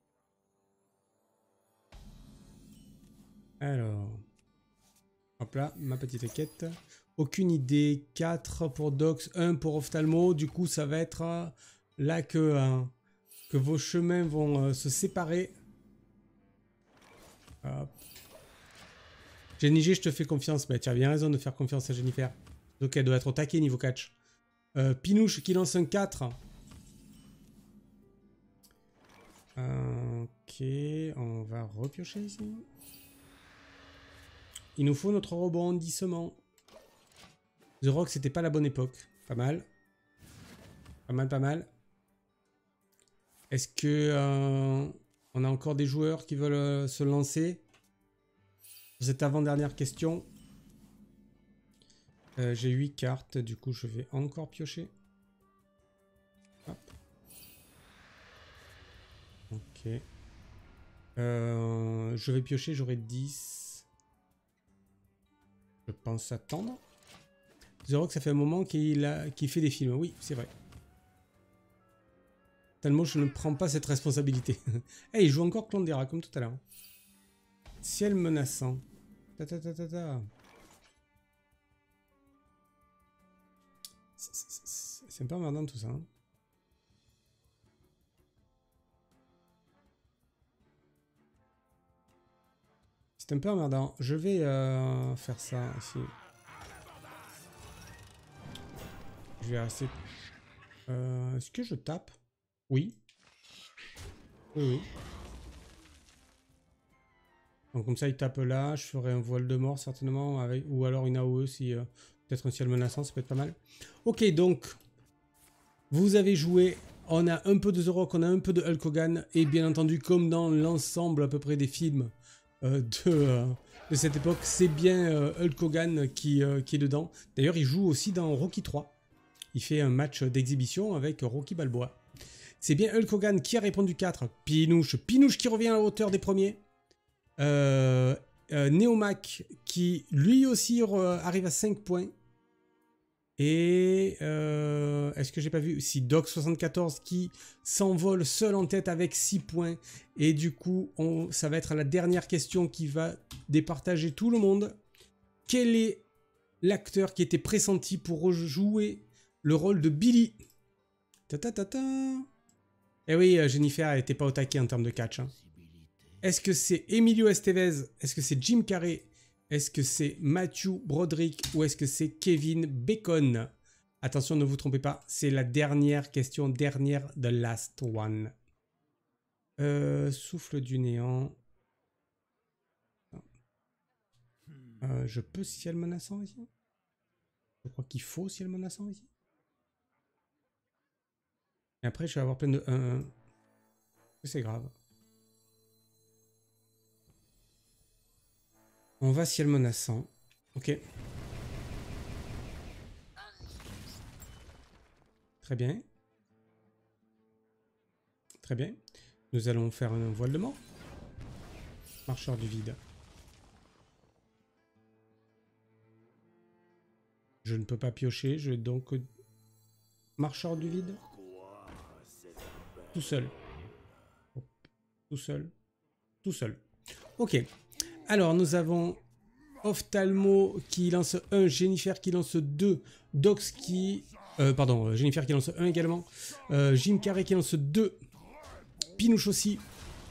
Alors. Hop là, ma petite quête. Aucune idée. 4 pour Dox, 1 pour Ophthalmo. Du coup, ça va être là que vos chemins vont se séparer. Hop. Jenny G, je te fais confiance. Mais tu as bien raison de faire confiance à Jennifer. Donc elle doit être au taquet niveau catch. Pinouche qui lance un 4. Ok, on va repiocher ici. Il nous faut notre rebondissement. The Rock, c'était pas la bonne époque. Pas mal. Pas mal, pas mal. Est-ce que on a encore des joueurs qui veulent se lancer sur cette avant-dernière question? J'ai 8 cartes, du coup je vais encore piocher. Hop. Ok. Je vais piocher, j'aurai 10. Je pense attendre. The Rock, ça fait un moment qu'il fait des films. Oui, c'est vrai. Tellement je ne prends pas cette responsabilité. Hey, il joue encore Clandera, comme tout à l'heure. Ciel menaçant. Ta ta ta ta ta. C'est un peu emmerdant tout ça. Hein. C'est un peu emmerdant. Je vais faire ça ici. Je vais rester... Est-ce que je tape? Oui. Oui, oui. Donc comme ça, il tape là. Je ferai un voile de mort certainement. Avec... Ou alors une AOE si... Peut-être un ciel menaçant, ça peut être pas mal. Ok, donc... Vous avez joué... On a un peu de The Rock, on a un peu de Hulk Hogan. Et bien entendu, comme dans l'ensemble à peu près des films de cette époque, c'est bien Hulk Hogan qui est dedans. D'ailleurs, il joue aussi dans Rocky 3. Il fait un match d'exhibition avec Rocky Balboa. C'est bien Hulk Hogan qui a répondu 4. Pinouche. Pinouche qui revient à la hauteur des premiers. Neomac qui lui aussi arrive à 5 points. Et est-ce que j'ai pas vu? Si, Doc74 qui s'envole seul en tête avec 6 points. Et du coup, ça va être la dernière question qui va départager tout le monde. Quel est l'acteur qui était pressenti pour jouer le rôle de Billy? Eh oui, Jennifer n'était pas au taquet en termes de catch. Hein. Est-ce que c'est Emilio Estevez? Est-ce que c'est Jim Carrey? Est-ce que c'est Matthew Broderick? Ou est-ce que c'est Kevin Bacon? Attention, ne vous trompez pas, c'est la dernière question, dernière, the last one. Souffle du néant. Je peux ciel menaçant ici? Je crois qu'il faut ciel menaçant ici. Et après, je vais avoir plein de 1-1. C'est grave. On va ciel menaçant. Ok. Très bien. Très bien. Nous allons faire un voile de mort. Marcheur du vide. Je ne peux pas piocher. Je vais donc... Marcheur du vide. Tout seul. Tout seul. Tout seul. Ok. Alors, nous avons Ophthalmo qui lance 1, Jennifer qui lance 2, Dox qui... pardon, Jennifer qui lance 1 également, Jim Carrey qui lance 2, Pinouche aussi,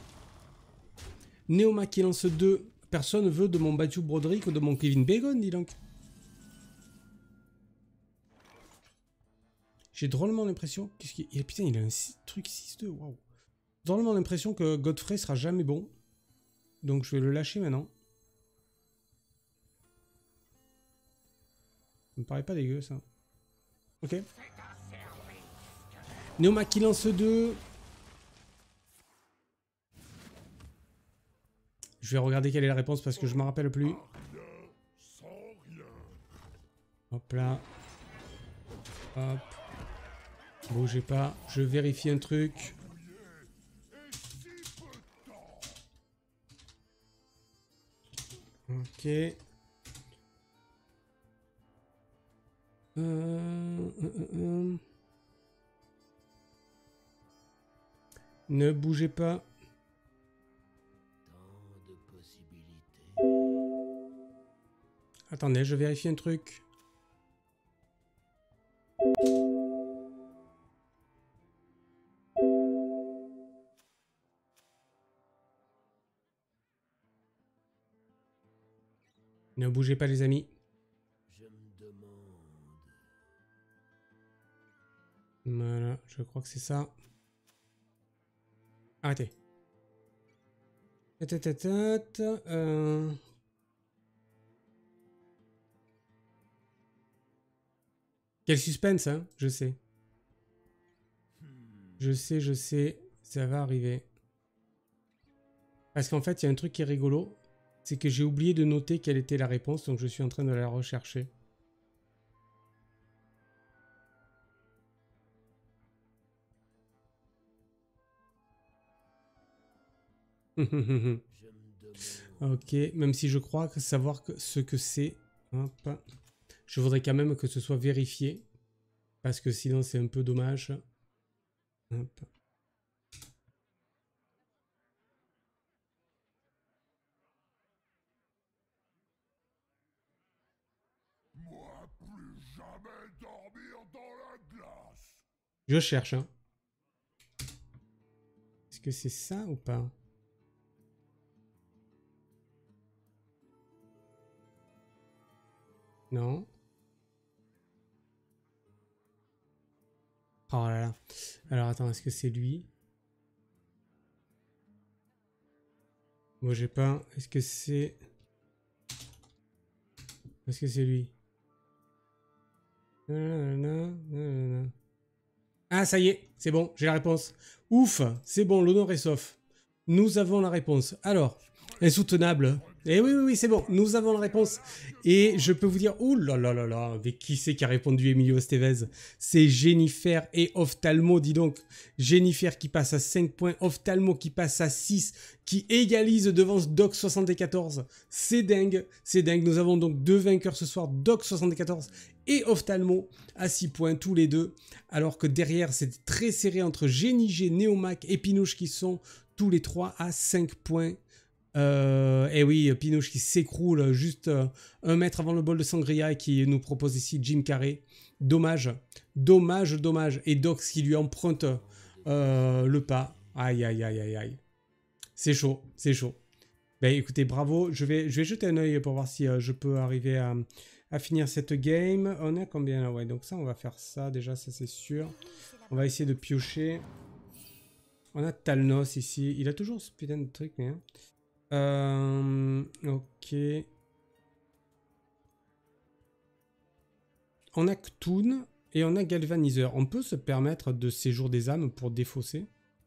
Neoma qui lance 2, personne veut de mon Matthew Broderick ou de mon Kevin Bacon, dis donc. J'ai drôlement l'impression... Putain, il a un truc 6-2, waouh. Drôlement l'impression que Godfrey sera jamais bon. Donc je vais le lâcher maintenant. Ça me paraît pas dégueu ça. Ok. Neoma qui lance 2. Je vais regarder quelle est la réponse parce que je m'en rappelle plus. Hop là. Hop. Bougez pas. Je vérifie un truc. Ok. Ne bougez pas. Attendez, je vérifie un truc. Ne bougez pas les amis. Je me demande. Voilà, je crois que c'est ça. Arrêtez. Quel suspense, hein, je sais. Je sais, ça va arriver. Parce qu'en fait, il y a un truc qui est rigolo, c'est que j'ai oublié de noter quelle était la réponse, donc je suis en train de la rechercher. Ok, même si je crois que savoir ce que c'est, hop, je voudrais quand même que ce soit vérifié, parce que sinon c'est un peu dommage. Hop. Moi, plus jamais dormir dans la glace. Je cherche, hein. Est-ce que c'est ça ou pas? Non. Oh là là. Alors attends, est-ce que c'est lui? Moi j'ai pas. Est-ce que c'est... Est-ce que c'est lui? Ah ça y est, c'est bon, j'ai la réponse. Ouf, c'est bon, l'honneur est sauf. Nous avons la réponse. Alors, insoutenable. Eh oui, oui, oui, c'est bon, nous avons la réponse. Et je peux vous dire, ouh là là là là, avec qui c'est qui a répondu Emilio Estevez? C'est Jennifer et Ophthalmo, dis donc. Jennifer qui passe à 5 points, Ophthalmo qui passe à 6, qui égalise devant Doc74. C'est dingue, c'est dingue. Nous avons donc 2 vainqueurs ce soir, Doc74 et Ophthalmo à 6 points tous les deux. Alors que derrière, c'est très serré entre Génie G, Neomac et Pinouche qui sont tous les 3 à 5 points. Et oui, Pinouche qui s'écroule juste 1 mètre avant le bol de sangria et qui nous propose ici Jim Carrey. Dommage, dommage, dommage. Et Dox qui lui emprunte le pas. Aïe, aïe, aïe, aïe, aïe. C'est chaud, c'est chaud. Ben écoutez, bravo. Je vais jeter un œil pour voir si je peux arriver à finir cette game. On est à combien là? Ouais, donc ça, on va faire ça déjà, ça c'est sûr. On va essayer de piocher. On a Talnos ici. Il a toujours ce putain de truc, mais... Hein. Ok. On a Cthulhu et on a Galvaniseur. On peut se permettre de séjour des âmes pour défausser.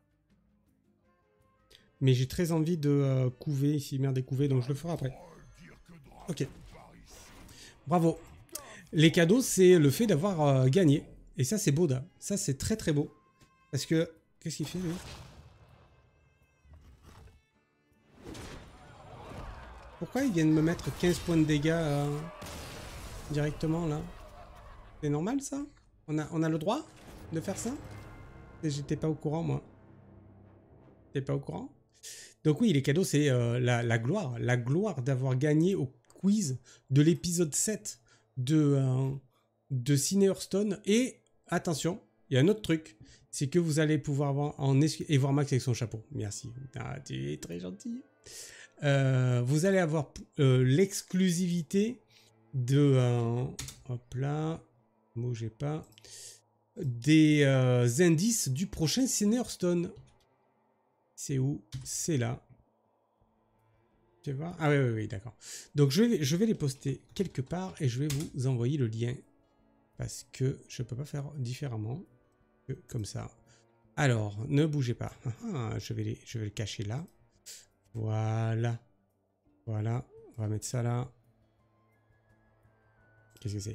Mais j'ai très envie de couver ici, merde des couvées, donc je le ferai après. Ok. Bravo. Les cadeaux, c'est le fait d'avoir gagné. Et ça, c'est beau, là. Ça, c'est très très beau. Parce que... Qu'est-ce qu'il fait, lui? Pourquoi ils viennent me mettre 15 points de dégâts directement là? C'est normal ça? On a le droit de faire ça? J'étais pas au courant moi. J'étais pas au courant? Donc oui, les cadeaux c'est la gloire. La gloire d'avoir gagné au quiz de l'épisode 7 de Ciné Hearthstone. Et attention, il y a un autre truc. C'est que vous allez pouvoir voir et voir Max avec son chapeau. Merci. Ah, tu es très gentil. Vous allez avoir l'exclusivité de hop là, bougez pas, des indices du prochain Ciné Hearthstone. C'est où? C'est là. Tu vois? Ah oui, oui, oui, d'accord. Donc je vais les poster quelque part et je vais vous envoyer le lien parce que je peux pas faire différemment que comme ça. Alors, ne bougez pas. Je vais le cacher là. Voilà. Voilà. On va mettre ça là. Qu'est-ce que c'est?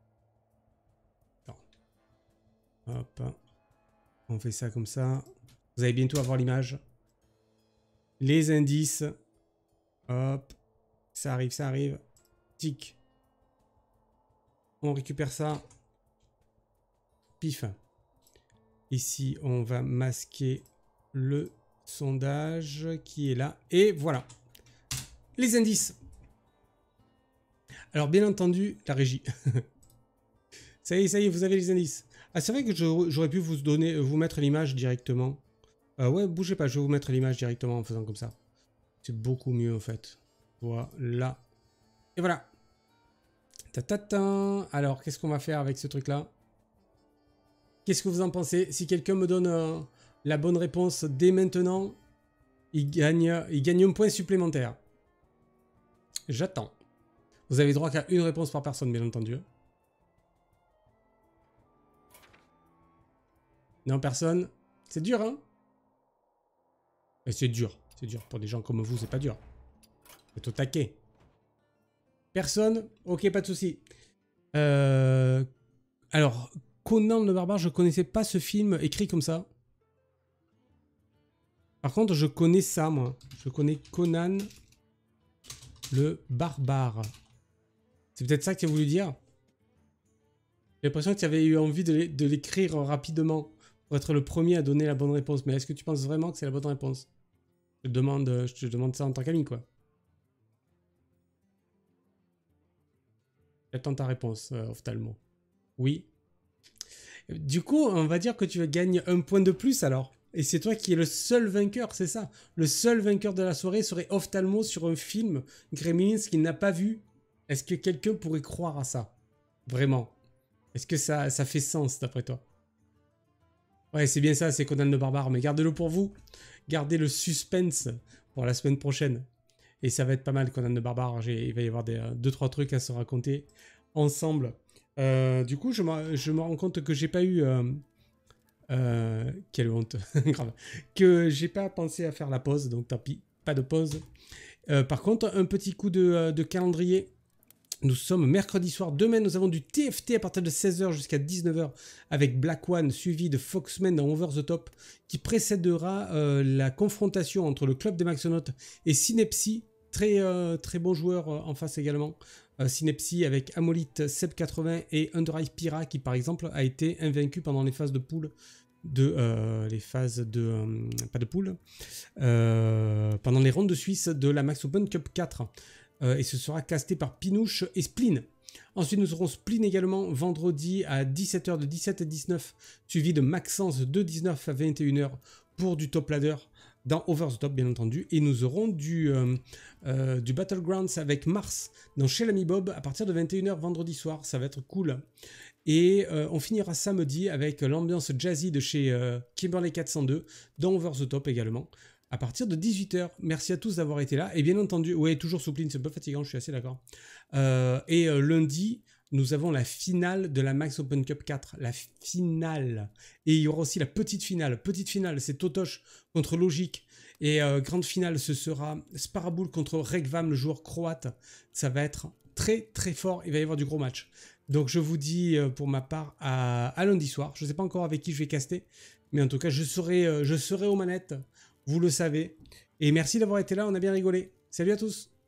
Hop. On fait ça comme ça. Vous allez bientôt avoir l'image. Les indices. Hop. Ça arrive, ça arrive. Tic. On récupère ça. Pif. Ici, on va masquer le sondage qui est là. Et voilà. Les indices. Alors, bien entendu, la régie. Ça y est, vous avez les indices. Ah, c'est vrai que j'aurais pu vous mettre l'image directement. Ouais, bougez pas, je vais vous mettre l'image directement en faisant comme ça. C'est beaucoup mieux, en fait. Voilà. Et voilà. Ta. Alors, qu'est-ce qu'on va faire avec ce truc-là? Qu'est-ce que vous en pensez? Si quelqu'un me donne la bonne réponse dès maintenant, il gagne un point supplémentaire. J'attends. Vous avez droit qu'à une réponse par personne, bien entendu. Non, personne. C'est dur, hein? Mais c'est dur. C'est dur. Pour des gens comme vous, c'est pas dur. C'est au taquet. Personne? Ok, pas de souci. Alors, Conan le Barbare, je connaissais pas ce film écrit comme ça. Par contre, je connais ça, moi. Je connais Conan le Barbare. C'est peut-être ça que tu as voulu dire? J'ai l'impression que tu avais eu envie de l'écrire rapidement pour être le premier à donner la bonne réponse. Mais est-ce que tu penses vraiment que c'est la bonne réponse? Je te demande ça en tant qu'ami, quoi. J'attends ta réponse, Ophtalmo. Oui. Du coup, on va dire que tu gagnes un point de plus, alors. Et c'est toi qui es le seul vainqueur, c'est ça. Le seul vainqueur de la soirée serait Ophtalmo sur un film Gremlins qu'il n'a pas vu. Est-ce que quelqu'un pourrait croire à ça? Vraiment? Est-ce que ça fait sens, d'après toi? Ouais, c'est bien ça, c'est Conan le Barbare. Mais gardez-le pour vous. Gardez le suspense pour la semaine prochaine. Et ça va être pas mal, Conan le Barbare. Il va y avoir 2-3 trucs à se raconter ensemble. Du coup, je me rends compte que j'ai pas eu... quelle honte. Grave. Que j'ai pas pensé à faire la pause, donc tant pis, pas de pause. Par contre, un petit coup de calendrier. Nous sommes mercredi soir. Demain, nous avons du TFT à partir de 16h jusqu'à 19h avec Black One, suivi de Foxman dans Over the Top, qui précédera la confrontation entre le club des Maxonautes et Synepsi. Très bon joueur en face également. Synepsi avec Amolith, Seb80 et Underive Pira, qui par exemple a été invaincu pendant les phases de poule. Pas de poule. Pendant les rondes de Suisse de la Max Open Cup 4. Et ce sera casté par Pinouche et Spleen. Ensuite, nous aurons Spleen également vendredi à 17h de 17 à 19, suivi de Maxence de 19 à 21h pour du top ladder dans Over the Top, bien entendu. Et nous aurons du Battlegrounds avec Mars dans Chez l'ami Bob à partir de 21h vendredi soir. Ça va être cool. Et on finira samedi avec l'ambiance jazzy de chez Kimberley 402 dans Over the Top également. À partir de 18h. Merci à tous d'avoir été là. Et bien entendu, ouais, toujours Soupline, c'est un peu fatigant, je suis assez d'accord. Lundi, nous avons la finale de la Max Open Cup 4. La finale. Et il y aura aussi la petite finale. Petite finale, c'est Totosh contre Logic. Et grande finale, ce sera Sparaboul contre Rekvam, le joueur croate. Ça va être très très fort. Il va y avoir du gros match. Donc je vous dis pour ma part à lundi soir. Je ne sais pas encore avec qui je vais caster. Mais en tout cas, je serai aux manettes. Vous le savez. Et merci d'avoir été là, on a bien rigolé. Salut à tous!